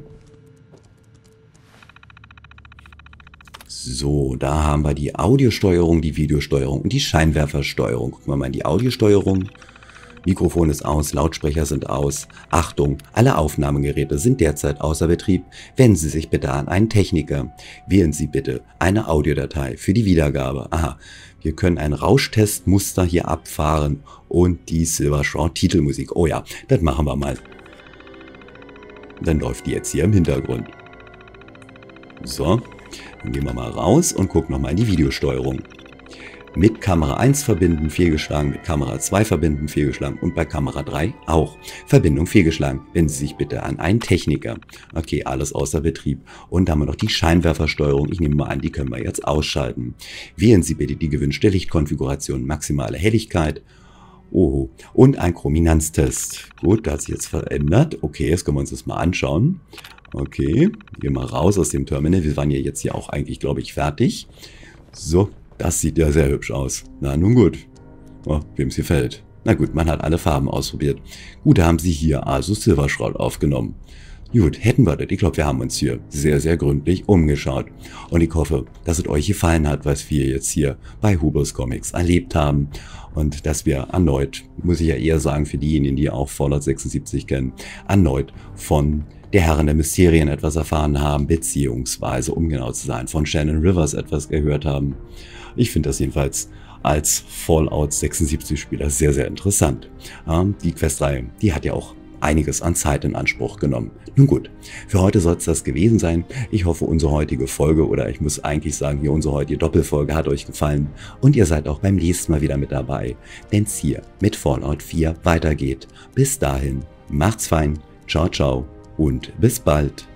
So, da haben wir die Audiosteuerung, die Videosteuerung und die Scheinwerfersteuerung. Gucken wir mal in die Audiosteuerung. Mikrofon ist aus, Lautsprecher sind aus. Achtung, alle Aufnahmegeräte sind derzeit außer Betrieb. Wenden Sie sich bitte an einen Techniker. Wählen Sie bitte eine Audiodatei für die Wiedergabe. Aha, wir können ein Rauschtestmuster hier abfahren und die Silver Shroud Titelmusik. Oh ja, das machen wir mal. Dann läuft die jetzt hier im Hintergrund. So. Dann gehen wir mal raus und gucken nochmal in die Videosteuerung. Mit Kamera 1 verbinden, fehlgeschlagen, mit Kamera 2 verbinden, fehlgeschlagen und bei Kamera 3 auch. Verbindung fehlgeschlagen. Wenden Sie sich bitte an einen Techniker. Okay, alles außer Betrieb. Und da haben wir noch die Scheinwerfersteuerung. Ich nehme mal an, die können wir jetzt ausschalten. Wählen Sie bitte die gewünschte Lichtkonfiguration, maximale Helligkeit. Oh, und ein Chrominanztest. Gut, da hat sich jetzt verändert. Okay, jetzt können wir uns das mal anschauen. Okay, gehen wir raus aus dem Terminal. Wir waren ja jetzt hier auch eigentlich, glaube ich, fertig. So, das sieht ja sehr hübsch aus. Na, nun gut. Oh, wem es gefällt. Na gut, man hat alle Farben ausprobiert. Gut, da haben sie hier also Silver Shroud aufgenommen. Gut, hätten wir das. Ich glaube, wir haben uns hier sehr, sehr gründlich umgeschaut. Und ich hoffe, dass es euch gefallen hat, was wir jetzt hier bei Hubers Comics erlebt haben. Und dass wir erneut, muss ich ja eher sagen, für diejenigen, die auch Fallout 76 kennen, erneut von der Herren der Mysterien etwas erfahren haben, beziehungsweise, um genau zu sein, von Shannon Rivers etwas gehört haben. Ich finde das jedenfalls als Fallout 76 Spieler sehr, sehr interessant. Die Questreihe, die hat ja auch einiges an Zeit in Anspruch genommen. Nun gut, für heute soll es das gewesen sein. Ich hoffe, unsere heutige Folge, oder ich muss eigentlich sagen, hier unsere heutige Doppelfolge hat euch gefallen und ihr seid auch beim nächsten Mal wieder mit dabei, wenn es hier mit Fallout 4 weitergeht. Bis dahin, macht's fein, ciao ciao und bis bald.